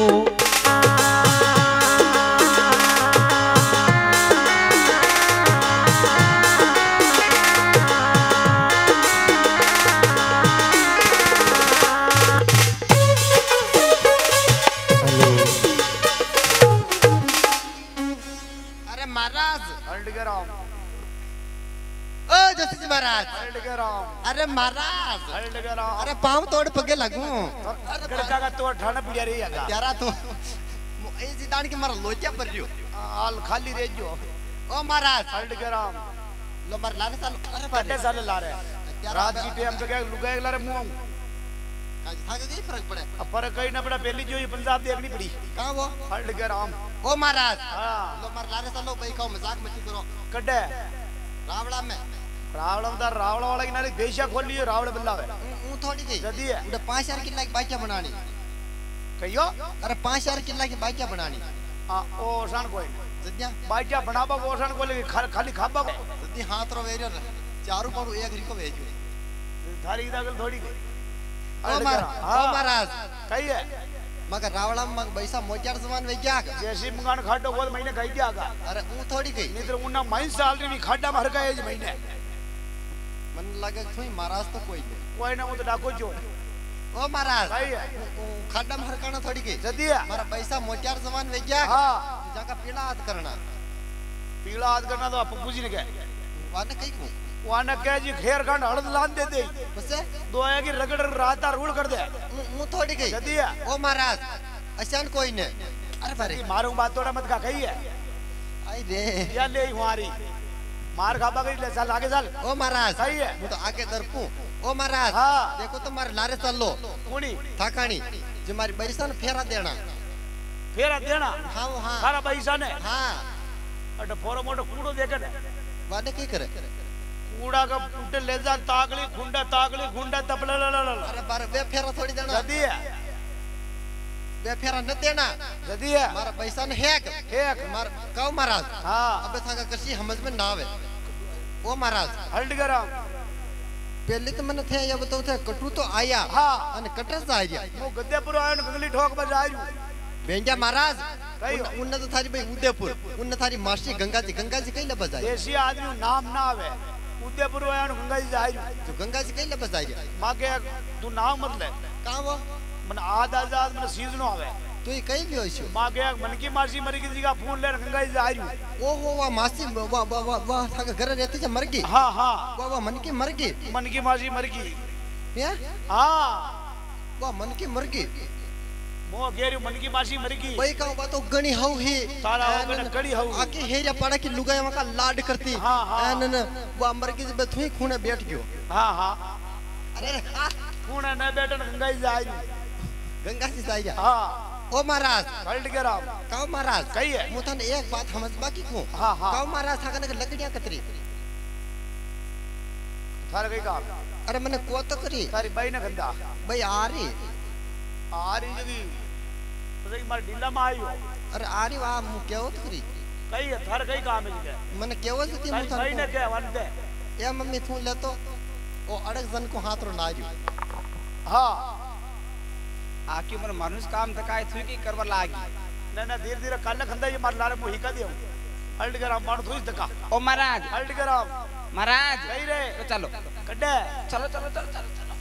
अरे महाराज हल्ड के राम ओ जस्टिस महाराज हल्ड के राम अरे महाराज हल्ड के राम अरे पाँव तोड़ पगे लगूं कड़का का तो ठाना पिया रही है यारा तू ए जितान के मारा लोचा पर रियो हाल खाली रह जो ओ महाराज हल्ड के राम लो मार लाने साल अरे कटे बारे साल ला रहे रात की टाइम पे क्या लुगाए ला रहे मुंह आज था के फर्क पड़े अब पर कहीं ना पड़ा पहली जो ये पंजाब देखनी पड़ी कहां वो हल्ड के राम ओ महाराज हाँ लो मार लाने साल लो भाई खाओ मजाक मत करो कटे रावड़ा में रावण वाला की नाले बेशा खोल लियो रावण बल्ला है ऊ थोड़ी गई जदी है उधर 5000 किला की बाइचा बनानी कहियो अरे 5000 किला की बाइचा बनानी हां ओ ओसान कोई जद्या बाइचा बनाबा को ओसान को लेके खाली खाबा को जद्दी हाथ रो वेरियो चारों पर एक रिको भेजो थारी दागल थोड़ी गई ओ महाराज कही है मगर रावड़ा में पैसा मोचार सामान वे क्या जैसी मकान खाटो बहुत महीने कही क्या का अरे ऊ थोड़ी गई नहीं तो उन्ना माइन साल री खाटा में हर का एज महीने मन लगे थोई महाराज तो कोई नहीं कोई ना वो तो डाको जो ओ महाराज कही है खाटा में हरकाना थोड़ी गई जदी है मारा पैसा मोचार सामान वे क्या हां जाका पीला हाथ करना पीला हाथ करना तो आप पूजी ने क्या वाने कई को वाना कह जी घेर खंड हड़द लान दे दे बस दो है कि रगड़ राता रूल कर दे मुंह थोड़ी गई जदी है ओ महाराज अचान कोई ने अरे बारे मारू बात थोड़ा मत का कही है आई रे या ले हमारी मार खाबा गई ले साल आगे साल ओ महाराज सही है मैं तो आगे दरपू ओ महाराज हाँ। देखो तुम्हारे लारे चल लो कूनी थाकानी जो मारी बैसा ने फेरा देना फेरा देना हाँ वो हाँ सारा पैसा ने हाँ अटे फोरो मोटो कूड़ो देखे ने वाने की करे कूड़ा का पुटे ले जा तागली खुंडा तपला ला ला ला अरे बारे वे फेरा थोड़ी देना जदी है वे फेरा न देना जदी है मारा पैसा ने हैक मार कहो महाराज हाँ अबे थाका कृषि समझ में ना आवे ओ महाराज हल्ट करा पहले तो मैंने थे ये बताओ थे कटू तो आया हाँ अने कटर से आया वो गद्देपुर आयो ने गंगली ठोक बजा आयो बेंजा महाराज कही उन्ने तो थारी भाई उदयपुर उन्ने थारी मासी गंगा जी कहीं ले बजाई देसी आदमी नाम ना आवे उदयपुर आयो ने गंगा जी जायो जो गंगा जी कहीं ले बजाई माके तू नाम मत ले कहां वो मन आजाद मन सीजनो आवे तू ही कहीं भी होइसो माके मन की मासी मरी की जी का फोन ले गंगा जी जायो ओ हो वाह मासी वाह थाका घर रहती है मर गई हाँ हाँ वाह मन की मर गई मन की मासी मर गई या हाँ वाह मन की मर गई मो गेरी मन की मासी मर गई भाई का बात तो गणी हऊ ही तारा हो गने कड़ी हऊ आके हेरा पाड़ा की लुगाई वका लाड करती हाँ, हाँ। न वाह मर गई जब थुई खूने बैठ गयो हाँ हाँ अरे हाँ कूड़ा न बैठन गंगा जी जायो गंगा जी जाई हाँ ओ महाराज हल्ट करा काओ महाराज कही है मुथन एक बात समझ बाकी को हाँ हाँ काओ महाराज थाका ने लकड़ियां कतरी थारे कई काम अरे मैंने को तो करी तारी बाई ने गंदा भाई आ रही जगी तो मार ढीला में आयो अरे आ रही वाह मु केवो तो करी कई है थारे कई काम है जगे मैंने केवो से तारी बाई ने मुथन के वनते या मम्मी तू ले तो ओ अड़क जन को हाथ रो नाजू हाँ आके मन मानुस काम तकाय थुई की करवा लागी ना धीरे धीरे काले खंदा ये मार लारे मुही का दियो हल्ट करा मार थोई धक्का ओ महाराज हल्ट करा महाराज कही रे तो चलो कड्डे चलो चलो चलो चलो चलो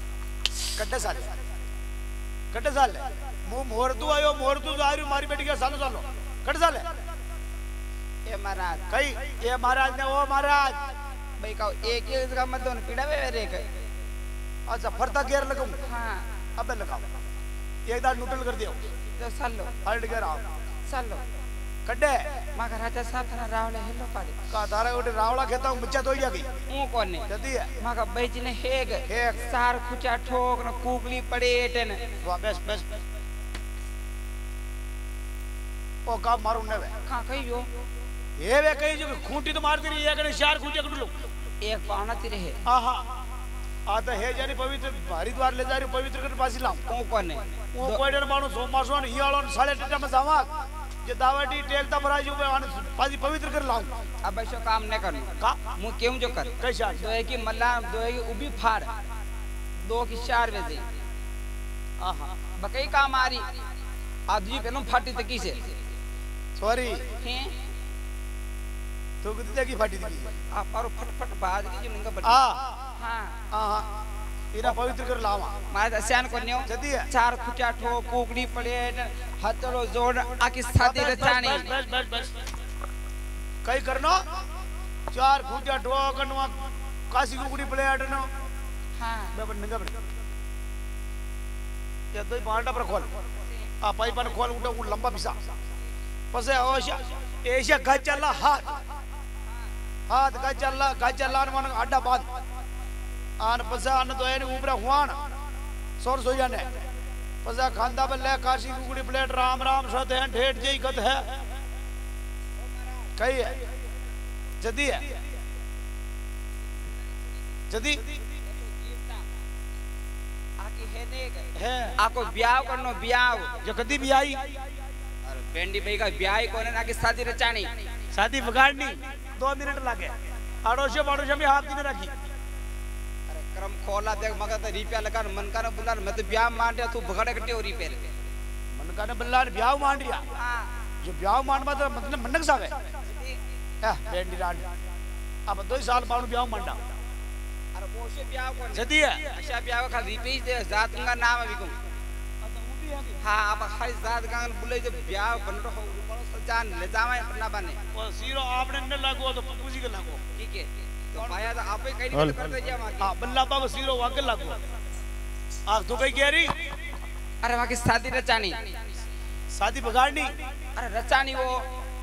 कड्डे साल मु मोर तू आयो मोर तू जा रही मारी बेटी के सालो सालो कड्डे साल ए महाराज कई ये महाराज ने ओ महाराज भाई का एक जगह मत दोन पीड़ा वे रे के अच्छा फरता गेर लगाऊं हां अबे लगाओ एक दार न्यूट्रल कर दियो तो चलो हल्ट करा चलो कड्डे मागा राजा साहब थाना रावले हेलो पादे का तारा गोटे रावला खेता हूं मुच्चा तो गई ऊ कोने जदी है मागा बैज ने हेग हेग। सार खुचा ठोक न कुगली पड़ेट न वाह बस ओ का मारू ने वे का कहियो ये वे कही जो खूंटी तो मारती रही है कने चार खूंटे कटलो एक पाना तिरे है आहा आ तो है जानी पवित्र हरिद्वार ले जा रही पवित्र कर पासी लाऊं ऊ कोने वो कोइडर मानु सोमासोन हियाळो साले टेटा में जावा जे दावटी टेलता भराई जो आने पासी पवित्र कर लाऊं अब ऐसो काम न करनो का मु केम जो कर कैसा दो है कि मल्ला दो है कि उबी फाड़ दो की 4 बजे आहा बकई काम आ रही आदमी पेनो फाटी तकी से सॉरी हैं तो कितने की फाटी थी आ पारो फटफट बाज की जो निंगा बट आ हां आहा इना पवित्र कर लावा मारे स्यान कोन्यो जदी है चार खुचा ठो कुकड़ी पड़े हथलो जोड़ आकी शादी रचानी बस कई करनो चार खूंटा ठोकनवा काशी कुकड़ी प्लेट नो हां मैं निंगा बट ये दो बांडा पर खोल आ पाइपन खोल उठा वो लंबा पिसा पसे ओशा एशिया गचला हाथ गचला मन अड्डा बांध आन पसा आन तो एने ऊपर हुआन सोर सो जाने पसा खांदा पे ले काशी कुकड़ी प्लेट राम राम सत है ठेठ जई गत है कही है जदी आकी है ने है आको ब्याह करनो ब्याह जो कदी भी आई अरे बेंडी भाई का ब्याह कोने ना की शादी रचानी शादी बिगाड़नी 2 मिनट लगे अड़ोसे पड़ोसे में हाथ नहीं रखी अरे क्रम खोला देख मगर तो रिपिया लगा मन का न बुला मैं तो ब्याह मान रहा तू भगड़े कटे हो रिपे मन का ने बल्ला ब्याह मान रिया हां जो ब्याह मान मतलब मतलब मनक सावे बेंडी रानी अब 2 साल पाउन ब्याह मांडा अरे वो से ब्याह कोने जदी है अच्छा ब्याह का रिपे दे जात का नाम अभी को हां अब खाली जात का बुले जब ब्याह बन रहा हो जान ले जावे अपना बने वो सीरो आपने न लागो तो पप्पू जी के लागो ठीक है तो पाया तो आपे कहीं हल। नहीं करते जा मां हाँ बल्ला बाबा सीरो वाकल लागू आग तो कहीं कह रही अरे वहां की शादी रचानी शादी बगाड़नी अरे रचानी वो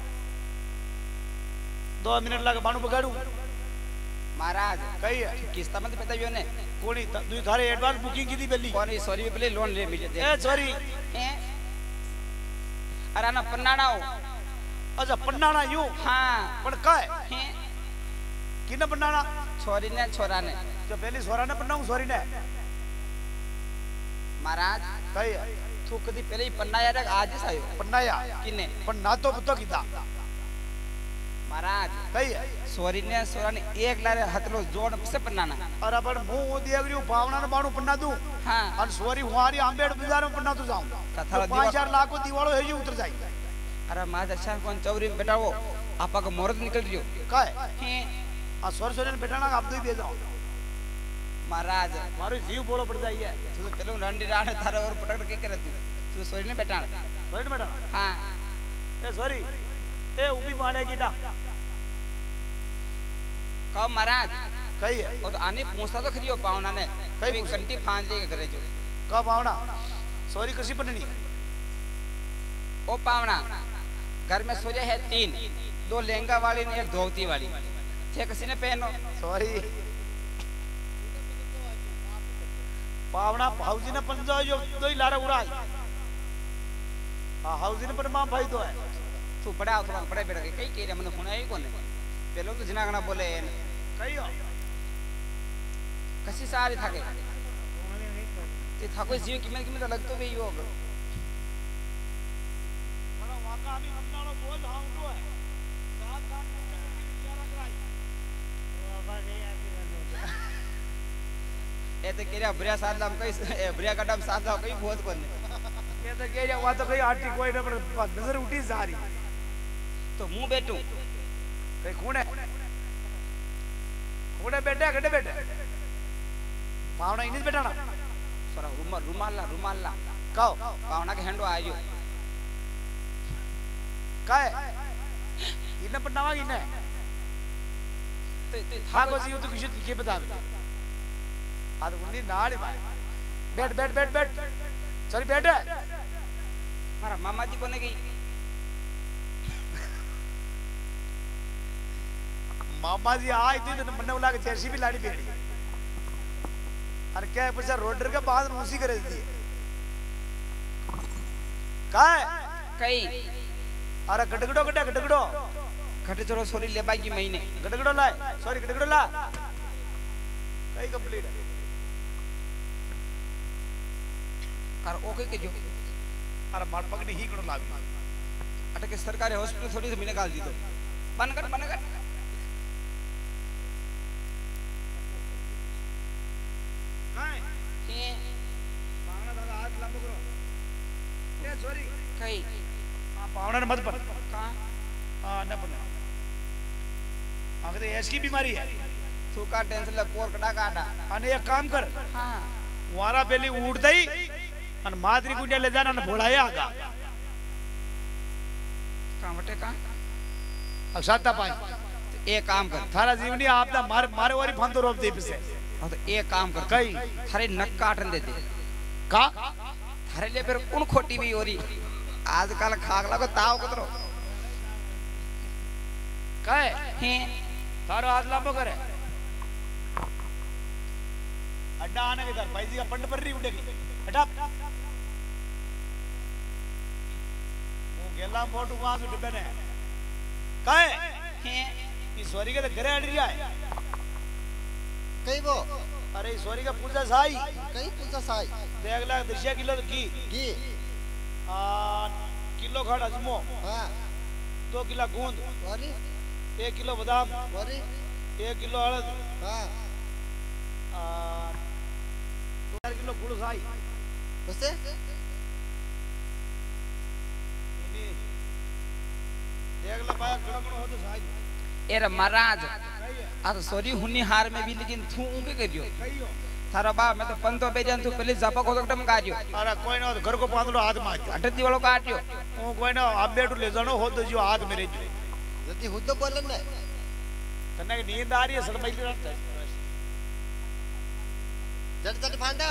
2 मिनट लगा बाणू बगाड़ू महाराज कही है किस्ता मत पता यो ने कोनी तू थारे एडवांस बुकिंग की थी पहली कौन सॉरी पे लोन ले मिले दे ए सॉरी हैं? अरे ना पन्नाना हो अच्छा पन्नाना यूं हाँ पण काय हैं? किने पन्नाना छोरी ने छोरा ने जो पहली सोरा ने पन्नाऊ सॉरी ने महाराज कही है तू कदी पहले ही पन्ना यार आज सायो पन्नाया किने पन्ना तो बतो कीता महाराज कही है सोरी ने सोरा ने एक लारे हथलो जोड़ से पन्नाना और अपन मुंह देवरियो भावना ने बाणू पन्ना दू हाँ और सॉरी हुआरी आंबेड बाजार में पन्ना तो जाऊं कथारा तो 5-4 लाख को दीवालो है जी उतर जाई अरे महाराज अच्छा कौन चौरी में बैठा वो आपा का मोहरत निकल रही हो काय हैं? आ सॉरी ने बेटा ना आप दो ही भेज रहा महाराज मारो जीव बोलो पड़ जाई है तू तो चलो रंडी राण थारा और पटक के करे तू सोरी ने बैठा राइट बेटा हाँ ए सॉरी ए उभी माने कीटा कहो महाराज कही है वो तो आने पूछता तो खरियो पावना ने कई कई पूछता? घंटी फांद ले करे जो कब आवना सॉरी कसी पन्नी ओ पावना घर में सोचे है 3 2 लहंगा वाली ने एक धोती वाली थे किसी ने पहनो सॉरी पावना हाउजी ने पंजा जो दो ही लारा उड़ा हां हाउजी ने पर मां भाई तो है तू बड़ा थोड़ा बड़े बेटा के कई के मन होना ही कोने पहले तो जिनागना बोले कही हो कसी सारी थाके ते थाको जीव किमें तो लगतो भी यो बड़ा वाका अभी हमनालो बोल हां उठो है 7 लाख की विचारा कराई ए तो केरा बुरा साथ लाम कई बुरा कदम साथ लाम कई बहुत कोने ये तो कह रहा तो कहीं आटी कोई ना पर नजर उठी जा रही तो मुंह बैठूं कहीं कौन है बैठे गड्ढे बैठे पावना इन्हीं बैठा ना सरा रुमाल ला काओ पावना के हैंडो आयो काय इन्हें पन्नावा इन्हें ते हाँ को जी तो कुछ के बता आज उन्हीं नाड़ी बैठ बैठ बैठ बैठ सॉरी बैठ हमारा मामा जी कोने गई मामा जी आई थी तो मन्ने बोला कि जैसी भी लाड़ी बेटी अरे क्या है पीछे रोडर के बाद उसी करे दी काय कई अरे गडगडो गडगडो घटे चलो सॉरी ले बाई की महीने गडगडो लाए सॉरी गडगडो ला कई कंप्लीट है कर ओके के जो अरे मार पकड़ी ही करो लावी अटके सरकारी हॉस्पिटल थोड़ी से मैंने निकाल दी तो बन कर काय ये पावना दादा हाथ लंबो करो ए सॉरी कई हां पावना ने मत पर कहां हां न बना आगे तो ऐसी बीमारी है तू का टेंशन ले पोर कड़ा काटा अने एक काम कर हां वारा पहली उड़ता ही अन मादरी गुंडे ले जाना न भोलाया आगा काम बटे का अक्षाता पाई तो एक काम कर थारा जीवनी आपदा मारे वारी फंदो रोप दे पिसे हाँ तो एक काम कर कई थारे नक काटन देते का थारे ले फिर कौन खोटी भी हो रही आजकल खागला को ताव कतरो काय हैं थारो हाथ लंबो करे अड्डा आने के इधर भाई जी का पंड पर रही उड़ेगी हटा वो गेला फोटो वहां से डिब्बे ने काय हैं ईश्वरी के तो घरे अड़ रहा है कई वो अरे ईश्वरी का पूजा साई कई पूजा साई देख ला 10 किलो घी घी किलो खड़ अजमो हाँ 2 किलो गूंद वरी 1 किलो बादाम वरी 1 किलो हळद हाँ 2 किलो गुड़ खाई उसे देख ला पाया गड़गड़ हो तो साई एरा महाराज आ तो सॉरी हुनी हार में भी लेकिन तू उनके करियो कहियो थारा बाप मैं तो पंतो बेजन तू पहले जापा को टम काटियो अरे कोई ना घर को पांदड़ो हाथ मार अटती वालों काटियो वो कोई ना आप बेटू ले जानो हो तो जो हाथ मेरे जो जल्दी हुद बोलन ने तने नींद आ रही है सरमैली रात जट जट फांदा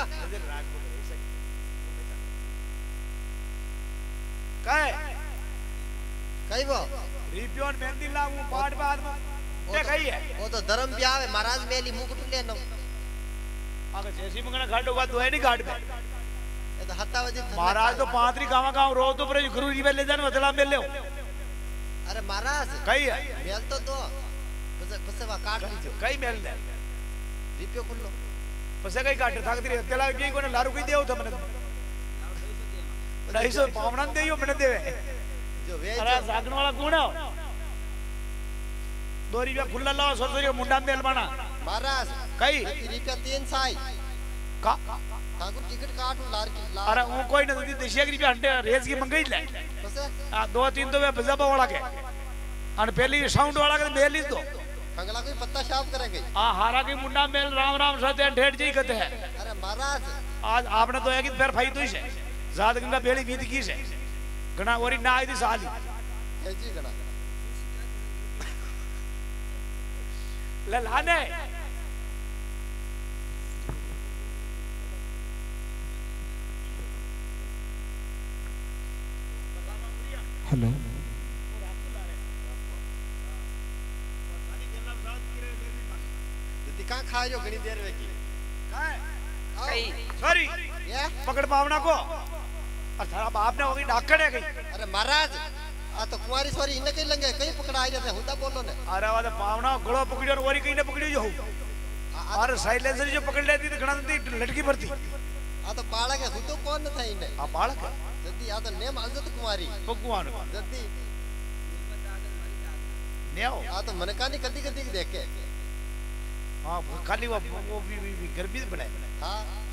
काय कई वो रिपियोन मेहंदी लाऊं पाट बाद में क्या कही है वो तो धर्म भी आवे महाराज मेली मुकुट लेनो अगर जैसी मंगना घाट होगा तो है नहीं घाट पे ये तो हत्ता वजी महाराज तो पांतरी गांव गांव रो तो पर गुरु जी में ले जाने बदला में ले अरे महाराज कही है मेल तो दो बस वा काट लीजो कई मेल दे रिपियो खुल्लो पसे कई काट थाक दी तेला की कोने लारू की देव तो मने 250 पावना देयो मने देवे जो वे अरे सागण वाला कौन है 2 रुपया खुला लाओ सोचो मुंडा मेल बना महाराज कई रिपिया 3 साई का ठाकुर टिकट काटू लार की लार अरे वो कोई नहीं देशिया की रुपया हंटे रेस की मंगाई ले बस आ 2-3 तो वे बजाबा वाला के अन पहली साउंड वाला के मेल ही दो खंगला कोई पत्ता शाप करेंगे हां हारा की मुंडा मेल राम राम सत्य ढेठ जी कहते हैं अरे महाराज आज आपने तो एक फिर फाई तो ही है जात गंगा बेड़ी बीत की से गना ओरी ना आई थी साली है जी गणा ले लाने हेलो दीदी कहां खाए जो घणी देर वे की कई सॉरी ये पकड़ पावना को और थारा बाप ने होगी डाकड़ है गई अरे महाराज आ तो कुंवारी सॉरी इने कई लंगे कई पकड़ा आई जाते हुदा बोलो ने अरे वाले पावना गलो पकड़ियो और ओरी कहीं ने पकड़ियो जो और साइलेंसर जो पकड़ लेती तो घना दी लटकी पड़ती आ तो बालक है हुदो कौन न था इने आ बालक जल्दी आ तो नेम अलजत कुंवारी भगवान जल्दी ने आओ आ तो मनकानी कदी कदी देख के हां खाली वो भी गर्मी बने हां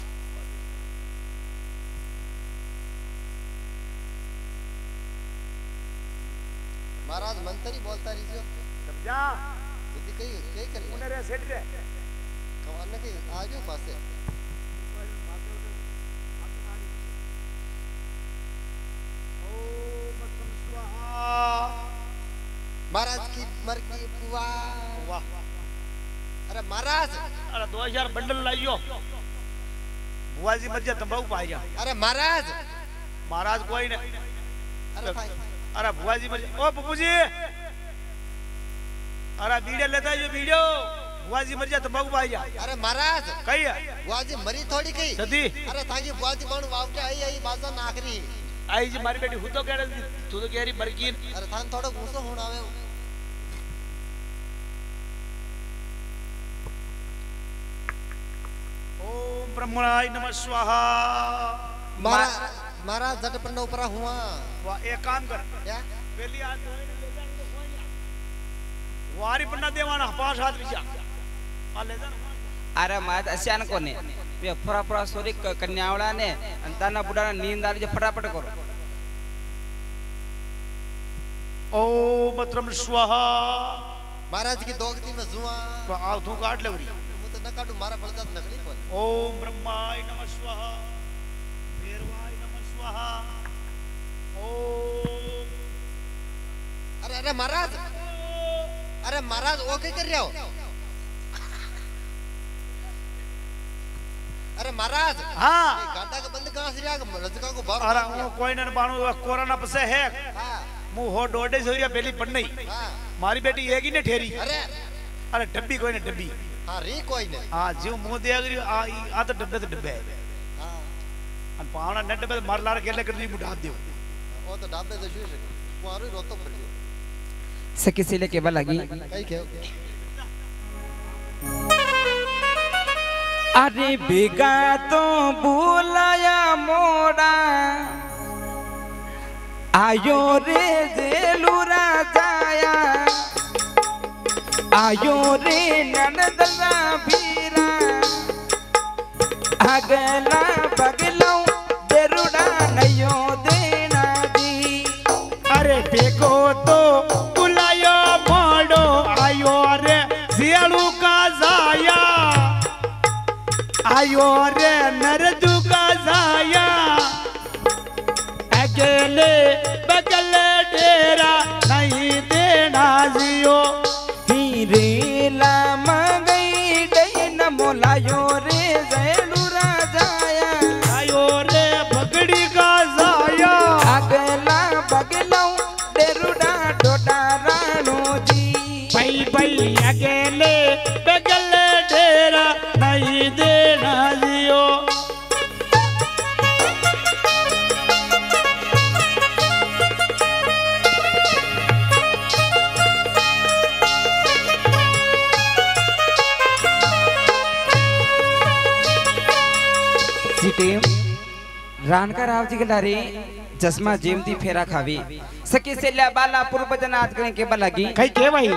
महाराज मंत्री बोलता रहियो समझा जल्दी कई कई कर उन्हें रे सेट रे कवाने के आजो पासे महाराज की मर की बुआ वाह अरे महाराज अरे 2000 बंडल लाइयो बुआ जी मर जा तंबाकू पाई जा अरे महाराज महाराज कोई नहीं अरे भाई अरे बुआ जी मर ओ पप्पू जी अरे वीडियो लेता है ये वीडियो बुआ जी मर जा तंबाकू पाई जा अरे महाराज कही है बुआ जी मरी थोड़ी कई सदी अरे ताकि बुआ जी बण वाव के आई बाजा नाखरी आई जी मारी बेटी खुद तो कह रही तू तो कह रही मरकीन अरे थान थोड़ा गुस्सा होना आवे ओम ब्रह्मणाय नमः स्वाहा महाराज झट पर ऊपर हुआ वाह एक काम कर क्या पहली हाथ ले जा वारी पन्ना देवाना 5 हाथ बिचा आ ले जा अरे मात अशान कोने वे फरा फरा सोरी कन्यावड़ा ने अंताना बुढ़ा नींद आ रही फटाफट करो ओम ब्रह्म स्वाहा महाराज की दोगती में जुआ तो आओ तू काट ले रही मु तो न काटू मारा पड़ता नकली कोन ओम ब्रह्माय नमः स्वाहा भैरवाय नमः स्वाहा ओम अरे महाराज ओके कर रहे हो अरे महाराज हाँ गांडा का बंद कहां से रिया रजका को बाहर अरे वो कोई न बाणु कोरोना पसे है हां मु हो डोडे सोरिया बेली पड़ नहीं हां मारी बेटी एक ही ने ठेरी अरे अरे डब्बी कोई ने डब्बी हां री कोई ने हां जीव मुंह दे गरी आ तो डब्बे हां अन पावना ने डब्बे मार लार केले कर दी मुढा दियो वो तो डाबे तो शुरू कुआरो रोतो पड़ गयो सकी सिले के लगी कई के अरे बेगा तो बुलाया मोड़ा आयो रे जेलुरा जाया आयो रे ननदला भीरा अगला बगलो दरुड़ा नयो देना दी अरे देखो तो बुलायो मोड़ो आयो रे सियालू का जाया आयो रे नरदू का जाया अकेले बगल डेरा नहीं देना जियो हीरे नहीं अकेले बगल डेरा नहीं देना जियो। टीम रानका राव जी के लारी चश्मा जेमती फेरा खावी सके से ल्या बाला पूर्व जनात करें के बलगी कई के भाई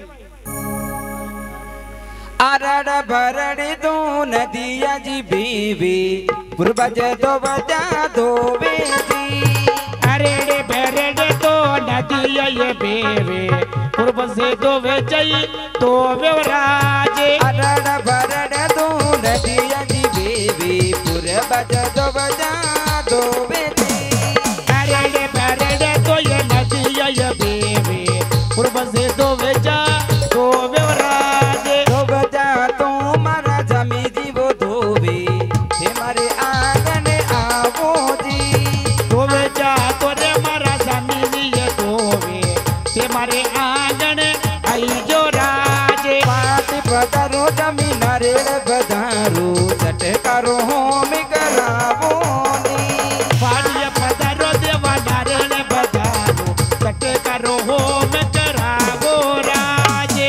आरड़ भरड़ दो नदिया जी बीवी पूर्वज दो बजा दो बेजी अरे भरड़ दो नदिया ये बेवे पूर्व से दो वे जई तो वेवराज अरड़ भरड़ दो नदिया जी बीवी पूर्वज दो बजा दो बेजी अरे भरड़ दो ये नदिया ये बेवे पूर्व से दो वे जा तो वेवराज दो बजा तो मारा जमी जी वो धोवे हमारे आंगन आवो जी तो वे जा तो रे मारा जमी ये धोवे ते मारे आंगन आई जो राजे पात पधारो जमीन रे बधारो चटकारो होम करावो नी फाड़िया पधारो देवा नारे बधारो कटे करो हो में करावो राजे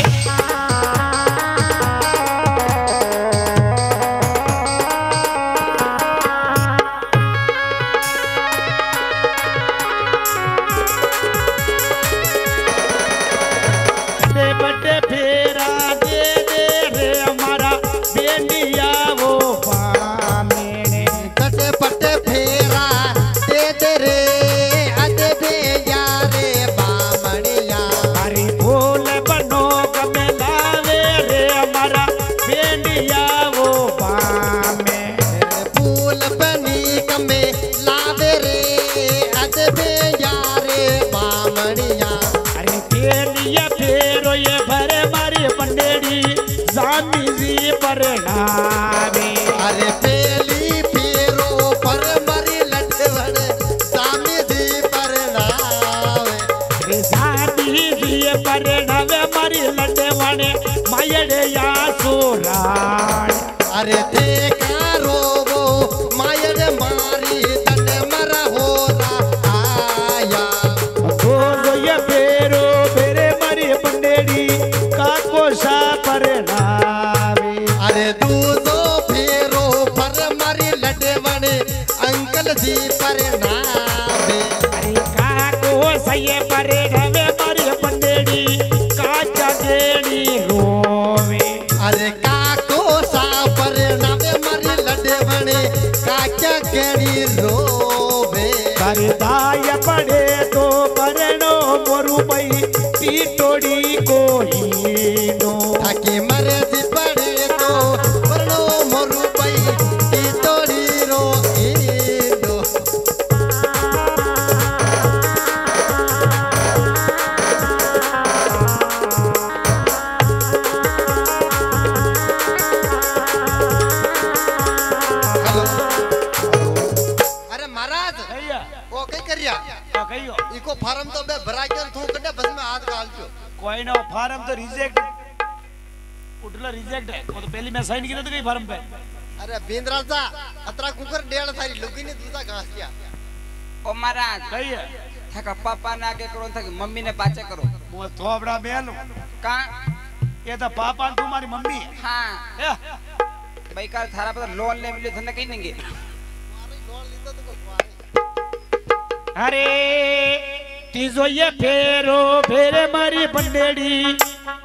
बड़े फेरा दे रे हमारा बेंडिया वो पामेने कटे पटे फेरा दे दे रे अदबे यारे बामणिया हरी फूल बनो कमलावे रे हमारा बेंडिया वो पामे फूल बनी कमे लावे रे अदबे यारे बामणिया अरे बेंडिया फेरो ये भरे मारी पंडेड़ी जामी जी पर नावे अरे पेली फेरो पर मरी लटवड़ सामी जी पर नावे अरे जामी जी पर नावे मारी लड्डे वाणे मायड़े या सोराण अरे देखा रोवो मायर मारी तन मरा होरा आया तो ये फेरो फेरे मारी पंडेड़ी काको सा पर नावे अरे दूधो फेरो पर मरी लटवड़ अंकल जी पर नावे अरे काको सये पर नावे मारी पंडेड़ी काचा गेड़ी रोवे अरे काको सा पर नावे मरी लटवड़ काचा केड़ी रोवे करदाय पड़े तो परनो मोरू पई टीटोड़ी को हीनो थाकी मरे दी पड़े तो परनो मोरू पई की तोड़ी रो ईदो हेलो अरे महाराज भैया वो कई करिया क्या कहियो इको फार्म तो बे भरा के थू कने बस में हाथ गाल जो कोई ना फार्म तो रिजेक्ट उठला रिजेक्ट है वो तो पहली मैं साइन की तो गई फार्म पे अरे बिंद्राजा अतरा कुकर डेढ़ थारी लुगी ने दूसरा घास किया ओ महाराज भैया थका पापा ने आगे करो थक मम्मी ने पाचे करो वो थोबड़ा मेल का ये तो पापा तुम्हारी मम्मी है हाँ या, भाई का थारा पर लोन ले मिले थने कहीं नहीं अरे तीजो ये फेरो फेरे मारी पंडेड़ी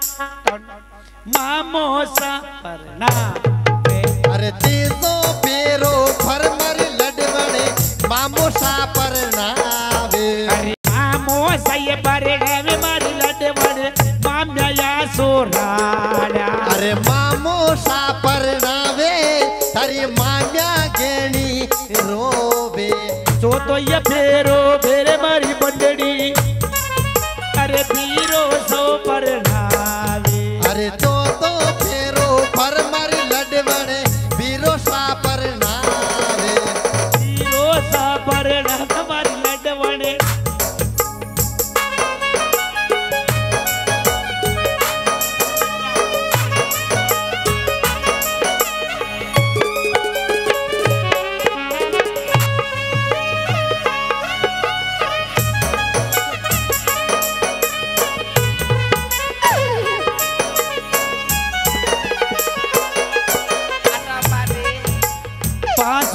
मामो सा पर नावे अरे तीसो फेरो फर मरी लडवणे मामो सा पर नावे अरे मामो सये पर नावे मारी लड्डे बड़े माम्या या सोराड़ा अरे मामो सा पर नावे थारी माम्या गेणी रोवे सो तो ये फेरो फेरे मारी पंडेड़ी अरे पीरो सो पर नावे अरे तो फेरो फर मरी लडवणे बीरो सा पर नावे पीरो सा पर नावे मारी लड्डे बड़े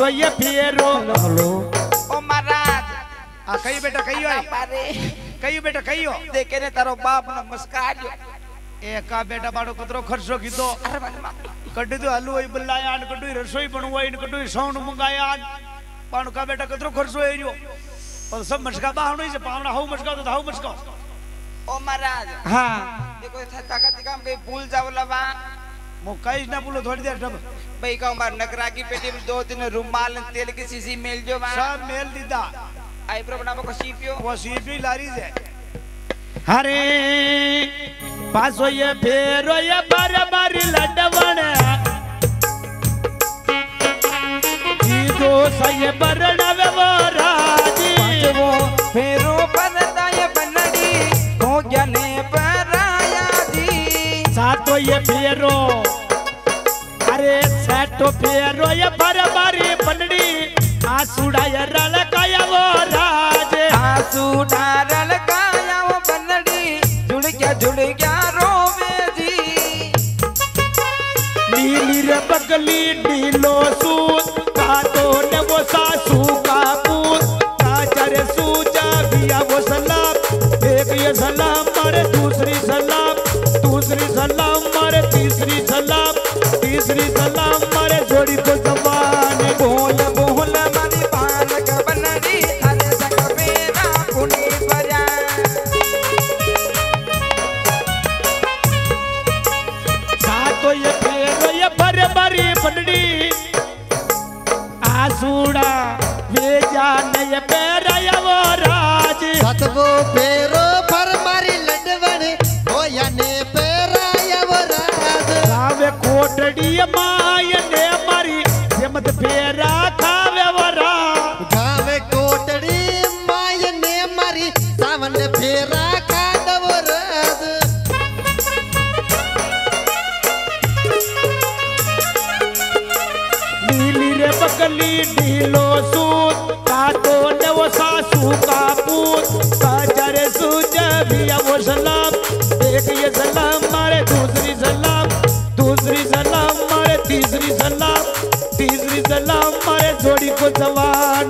पासो ये फेरो हेलो ओ महाराज आ कही बेटा कहियो पारे कहियो बेटा कहियो देखे ने तारो बाप नमस्कार एका बेटा बाड़ो कतरो खर्चो कीधो अरे बाबा कड्डी तो हलवो ई बल्लाया न कड्डी रसोई बनवाई न कड्डी साउंड मंगाया पाण का बेटा कतरो खर्चो एरियो और सब मटका बाहनो से पावना हाउ मटका तो हाउ मटका ओ महाराज हां देखो ताकत काम कहीं भूल जावला बा मो कई ना बोलो थोड़ी देर डब भाई का बार नकरा की पेटी में 2-3 रुमाल तेल की शीशी मेल जो बा सब मेल दीदा आईब्रो बनाबो को सीपियो वो सीपी लारी जे अरे पासो ये फेरो ये बारी लडवण जीदो सये बरणवे वो राजी वो फेरो परदाय बनड़ी हो ज्ञाने पराया जी सातो ये फेरो अरे सातो फेरो ये बारी बनड़ी आसुड़ा ये रलकाया वो राज आंसू डारल काया वो बनड़ी जुड़ क्या रोवे जी नीली रे बगली नीलो सूत कातो ने वो सासू का पूत काजर सूजा बिया वो सलाम एक ये सलाम मारे दूसरी सलाम मारे तीसरी सलाम मारे जोड़ी को जवान बोल बोल मारी बालक बनड़ी अरे संग मेरा पुनी बजा सातो ये फेरो ये बरी बनड़ी आसूड़ा वे जाने ये पेरा ये वो राज सतवो फेरो फरमारी लडवण हो याने पेरा यवराज खावे कोटड़ी माय ने मारी हिम्मत फेरा खावे वरा गावे कोटड़ी माय ने मारी सावन फेरा काडवो राज नीली रे बगली नीलो सूत कातो ने वो सासू का पूत काजर सूज भी वो सलाम एक ये सलाम मारे दूसरी सलाम मारे तीसरी सलाम मारे जोड़ी को जवान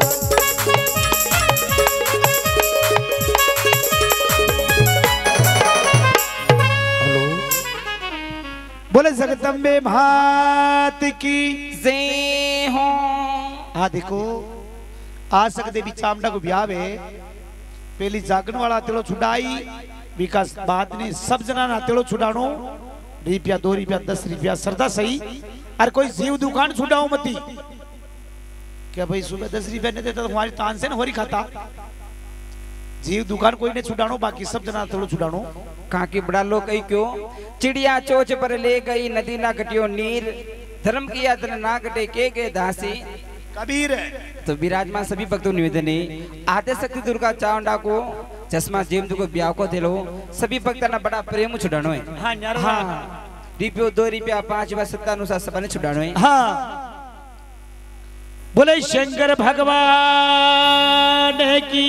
बोले जगदम्बे भात की से हो हाँ देखो आ सकते भी चामड़ा को ब्याह है पहली जागन वाला तेलो छुड़ाई विकास बाद ने सब जना ना तेलो छुड़ानो रुपया 2 रुपया 10 रुपया सरदा सही और कोई जीव दुकान छुड़ाओ मती क्या भाई सुबह 10 रुपया नहीं देता तो हमारी तान से ना होरी खाता जीव दुकान कोई नहीं छुड़ानो बाकी सब जना तेलो छुड़ानो कहाँ की बड़ा लोग कही क्यों चिड़िया चोच पर ले गई नदी ना कटियो नीर धर्म की याद ना कटे के दासी कबीर है तो विराजमान सभी भक्तों निवेदन है आदि शक्ति दुर्गा चावंडा को चश्मा जेम को ब्याह को दिलो सभी भक्तों ना बड़ा प्रेम छुड़ानो है हाँ यार हाँ रुपयो 2 रुपया 5 रुपया 7 अनुसार सबने छुड़ानो है हाँ बोले शंकर भगवान की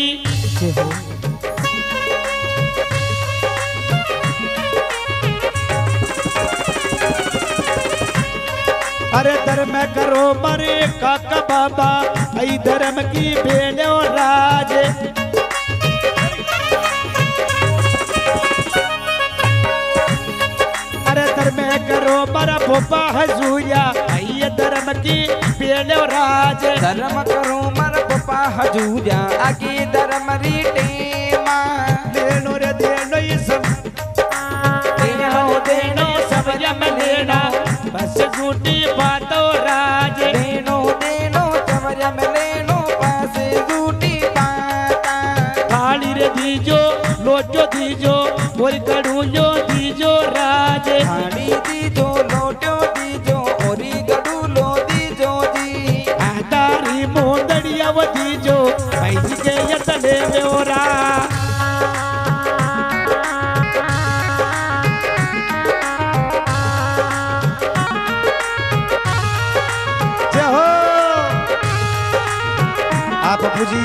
अरे धर्म करो मरे काका बाबा आई धर्म की बेलो राज अरे धर्म करो मरा भोपा हजूया आई धर्म की बेलो राज धर्म करो मर पपा हजूरिया आगे धर्म रीटे मां देनो रे देनो ये सब देनो सब जम लेना बस झूठी बातों राज देनो चवरिया में लेनो पासे झूठी बाता थाली रे दीजो लोचो दीजो और कड़ूलो दीजो राज थाली दीजो लोटो दीजो ओरी गडूलो दीजो जी आदारी मोदड़िया वो दीजो पैसी के यतले मेरा बापू जी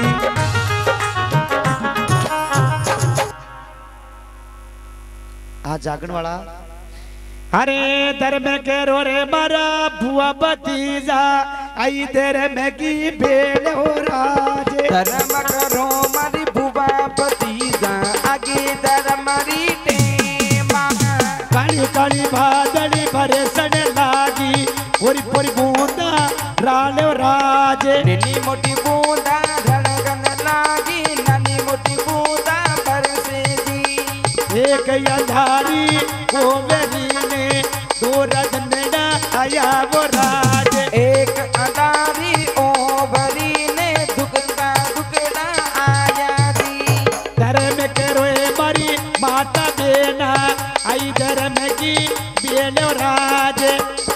आ जागन वाला अरे धर्म के रो रे मारा बुआ भतीजा आई तेरे में की बेल हो राजे धर्म करो मारी बुबा भतीजा आगे धर्म मारी टेमा काली काली बादली भरे सड़ लागी पूरी पूरी बूंदा राले राजे ननी मोटी बूंदा धड़कन लागी ननी मोटी बूंदा बरसे जी एक अंधारी वो मेरी ने दो रजनड़ा आया वो राजे एक अंधारी ओ भरी ने दुखता दुखड़ा आया दी धर्म करो मारी माता बेना आई धर्म की बेल राजे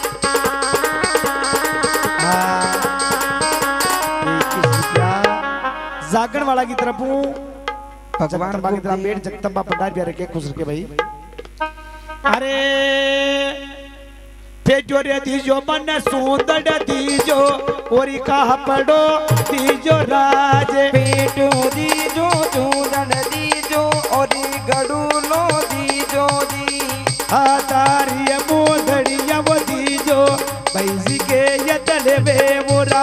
जागण वाला की तरफ भगवान की तरफ पेट जगदम्बा पंडार भी रखे खुश रखे भाई अरे पेटो रे दीजो मन सुंदर दीजो ओरी कहा पड़ो दीजो राजे पेटो दीजो चूरन दीजो और गड़ूलो दीजो जी आतारिय मोदड़िया वो दीजो बैसी के ये तले वे मुरा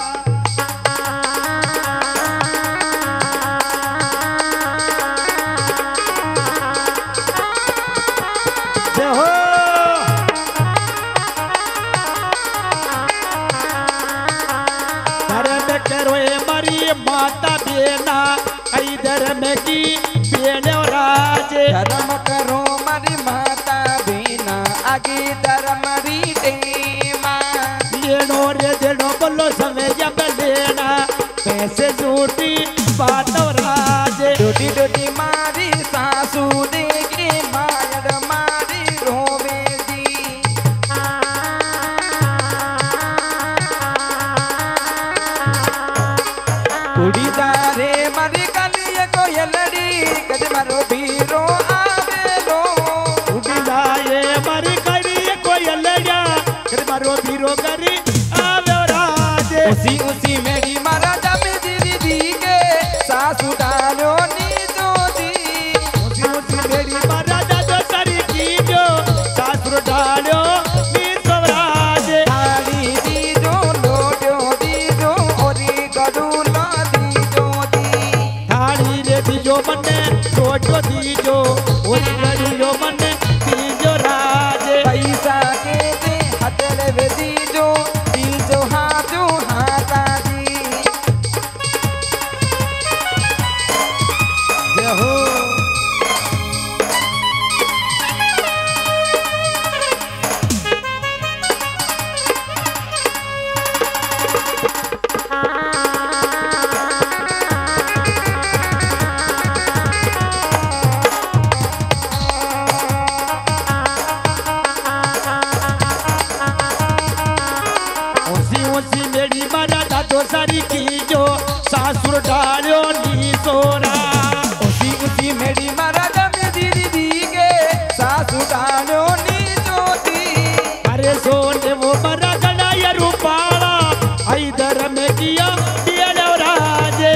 माता बेना आई धर्म की बेने राजे धर्म करो मारी माता बेना आगे धर्म री टेमा लेनो रे देनो बोलो समय जब लेना पैसे झूठी बात राजे डोटी डोटी मारी सासू देगी मार मारी रोवे दी कुड़ी तारे मारी काली को ये लड़ी कद मारो भीरो आवे लो कुड़ी जाए मारी करी कोई लड़िया कद मारो भीरो करी आवे राजे उसी मेरी मारा जामे दीदी दी के सासू डालो नी जो दी उसी मेरी मारा दादो सरी की जो सासुर डालो नी स्वराजे थाली दी जो लोडो दी जो ओरी गडूलो दी जो दी थाली रे दीजो मने छोटो दीजो ओरी गड़ियो मने दीजो राजे पैसा के दे हथले वे दी जो हाथो हाथा दी जय हो उसी मेरी मारा दादो सारी की जो सासुर डालो नी सोना उसी मेरी मारा जामे दीदी दी के सासू डालो नी जो दी अरे सोने वो मरा गड़ा या रूपाला आई धर्म किया दिया राजे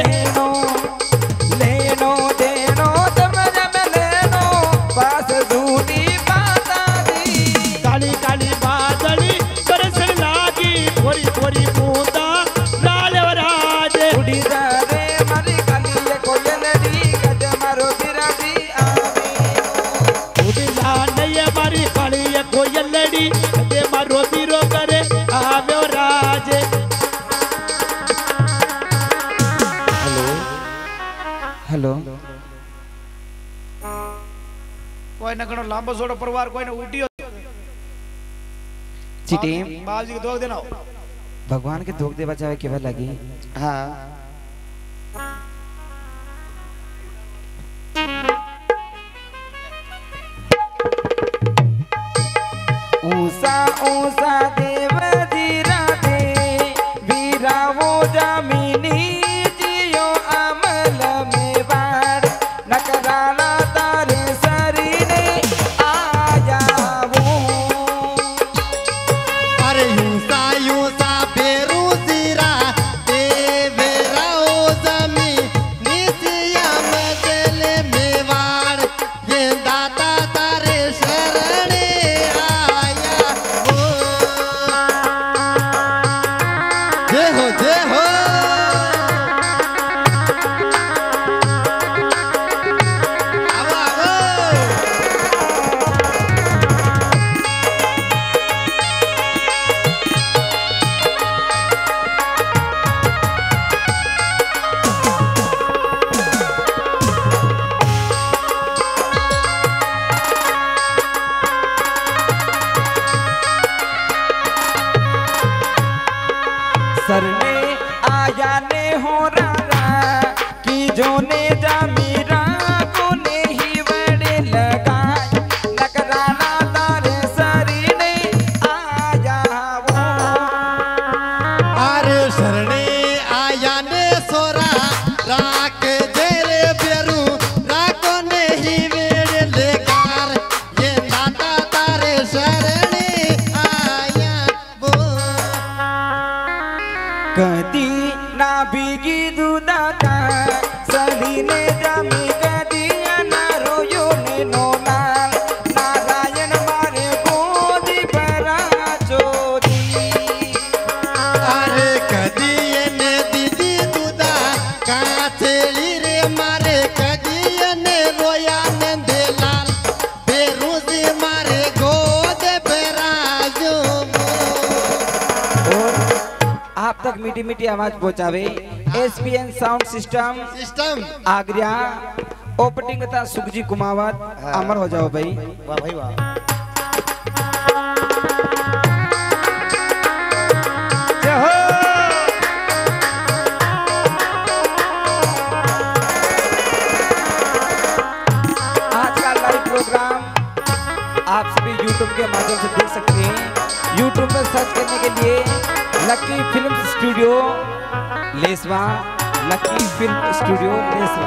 लेनो देनो तम जम लेनो पास झूठी बाता दी काली काली बादली बरसन लागी थोड़ी थोड़ी बूंदा लाल राजे उड़ी जा रे मारी काली को ये लड़ी कद मारो बिरादी आवे उड़ला नहीं मारी काली कोई लड़ी दे मारो बीरो करे आवे राजे हेलो कोई न घणो लांबो सोड़ो परिवार कोई न उठियो चिटे बाजी के दोग देना भगवान के धोख दे बचावे केवल लगी हाँ ऊसा ऊसा देव जीरा दे वीरा वो जमीनी जियो अमल में बार नकराना तारे सरी ने आया वो अरे यूं सा बेरू जीरा देवे राओ जमी निसिया मजल मेवाड़ ये दाता तारे शरणे आया वो मीठी मीठी आवाज पहुंचावे SPN sound system Agra opening था सुखजी कुमावत अमर हो जाओ भाई। वाह भाई वाह। आज का लाइव प्रोग्राम आप सभी YouTube के माध्यम से देख सकते हैं। YouTube पर सर्च करने के लिए लकी फिल्म स्टूडियो लेसवा, लकी फिल्म स्टूडियो लेसवा।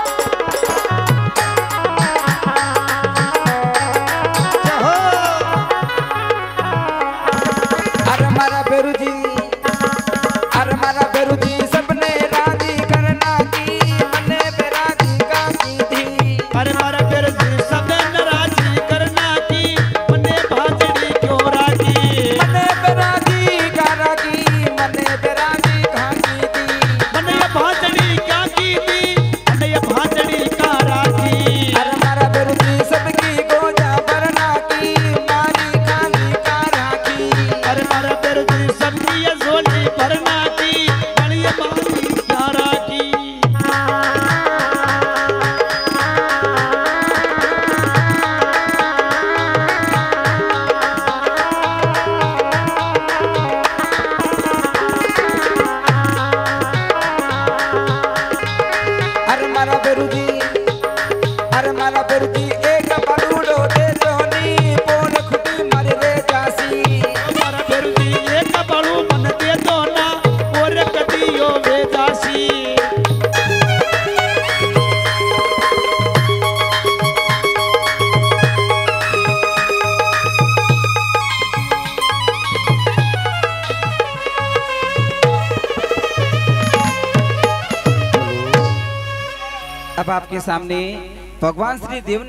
अरे मारा बेरू जी, अरे मारा बेरू जी सबने राजी करना की मने बेराजी का की थी। अरे मारा फिर सबने नाराजी करना की मने भाजड़ी क्यों राजी। मने बेराजी का राजी, मने बेराजी का की थी। मने ये भाजड़ी क्या की थी, मने ये भाजड़ी का राजी। अरे मारा बेरू जी सबकी गोजा भरना की मारी खाली का राखी। अरे मारा फिर सबकी ये झोली भरना की बड़ी मारी क्या राखी। अरे मारा बेरू जी, अरे मारा बेरू जी एक बलूडो दे सोनी पोल खुटी मारे रे जासी। मारा फिर एक बड़ू मन दे दो ना और कदियो बेदासी। अब आपके सामने भगवान श्री देव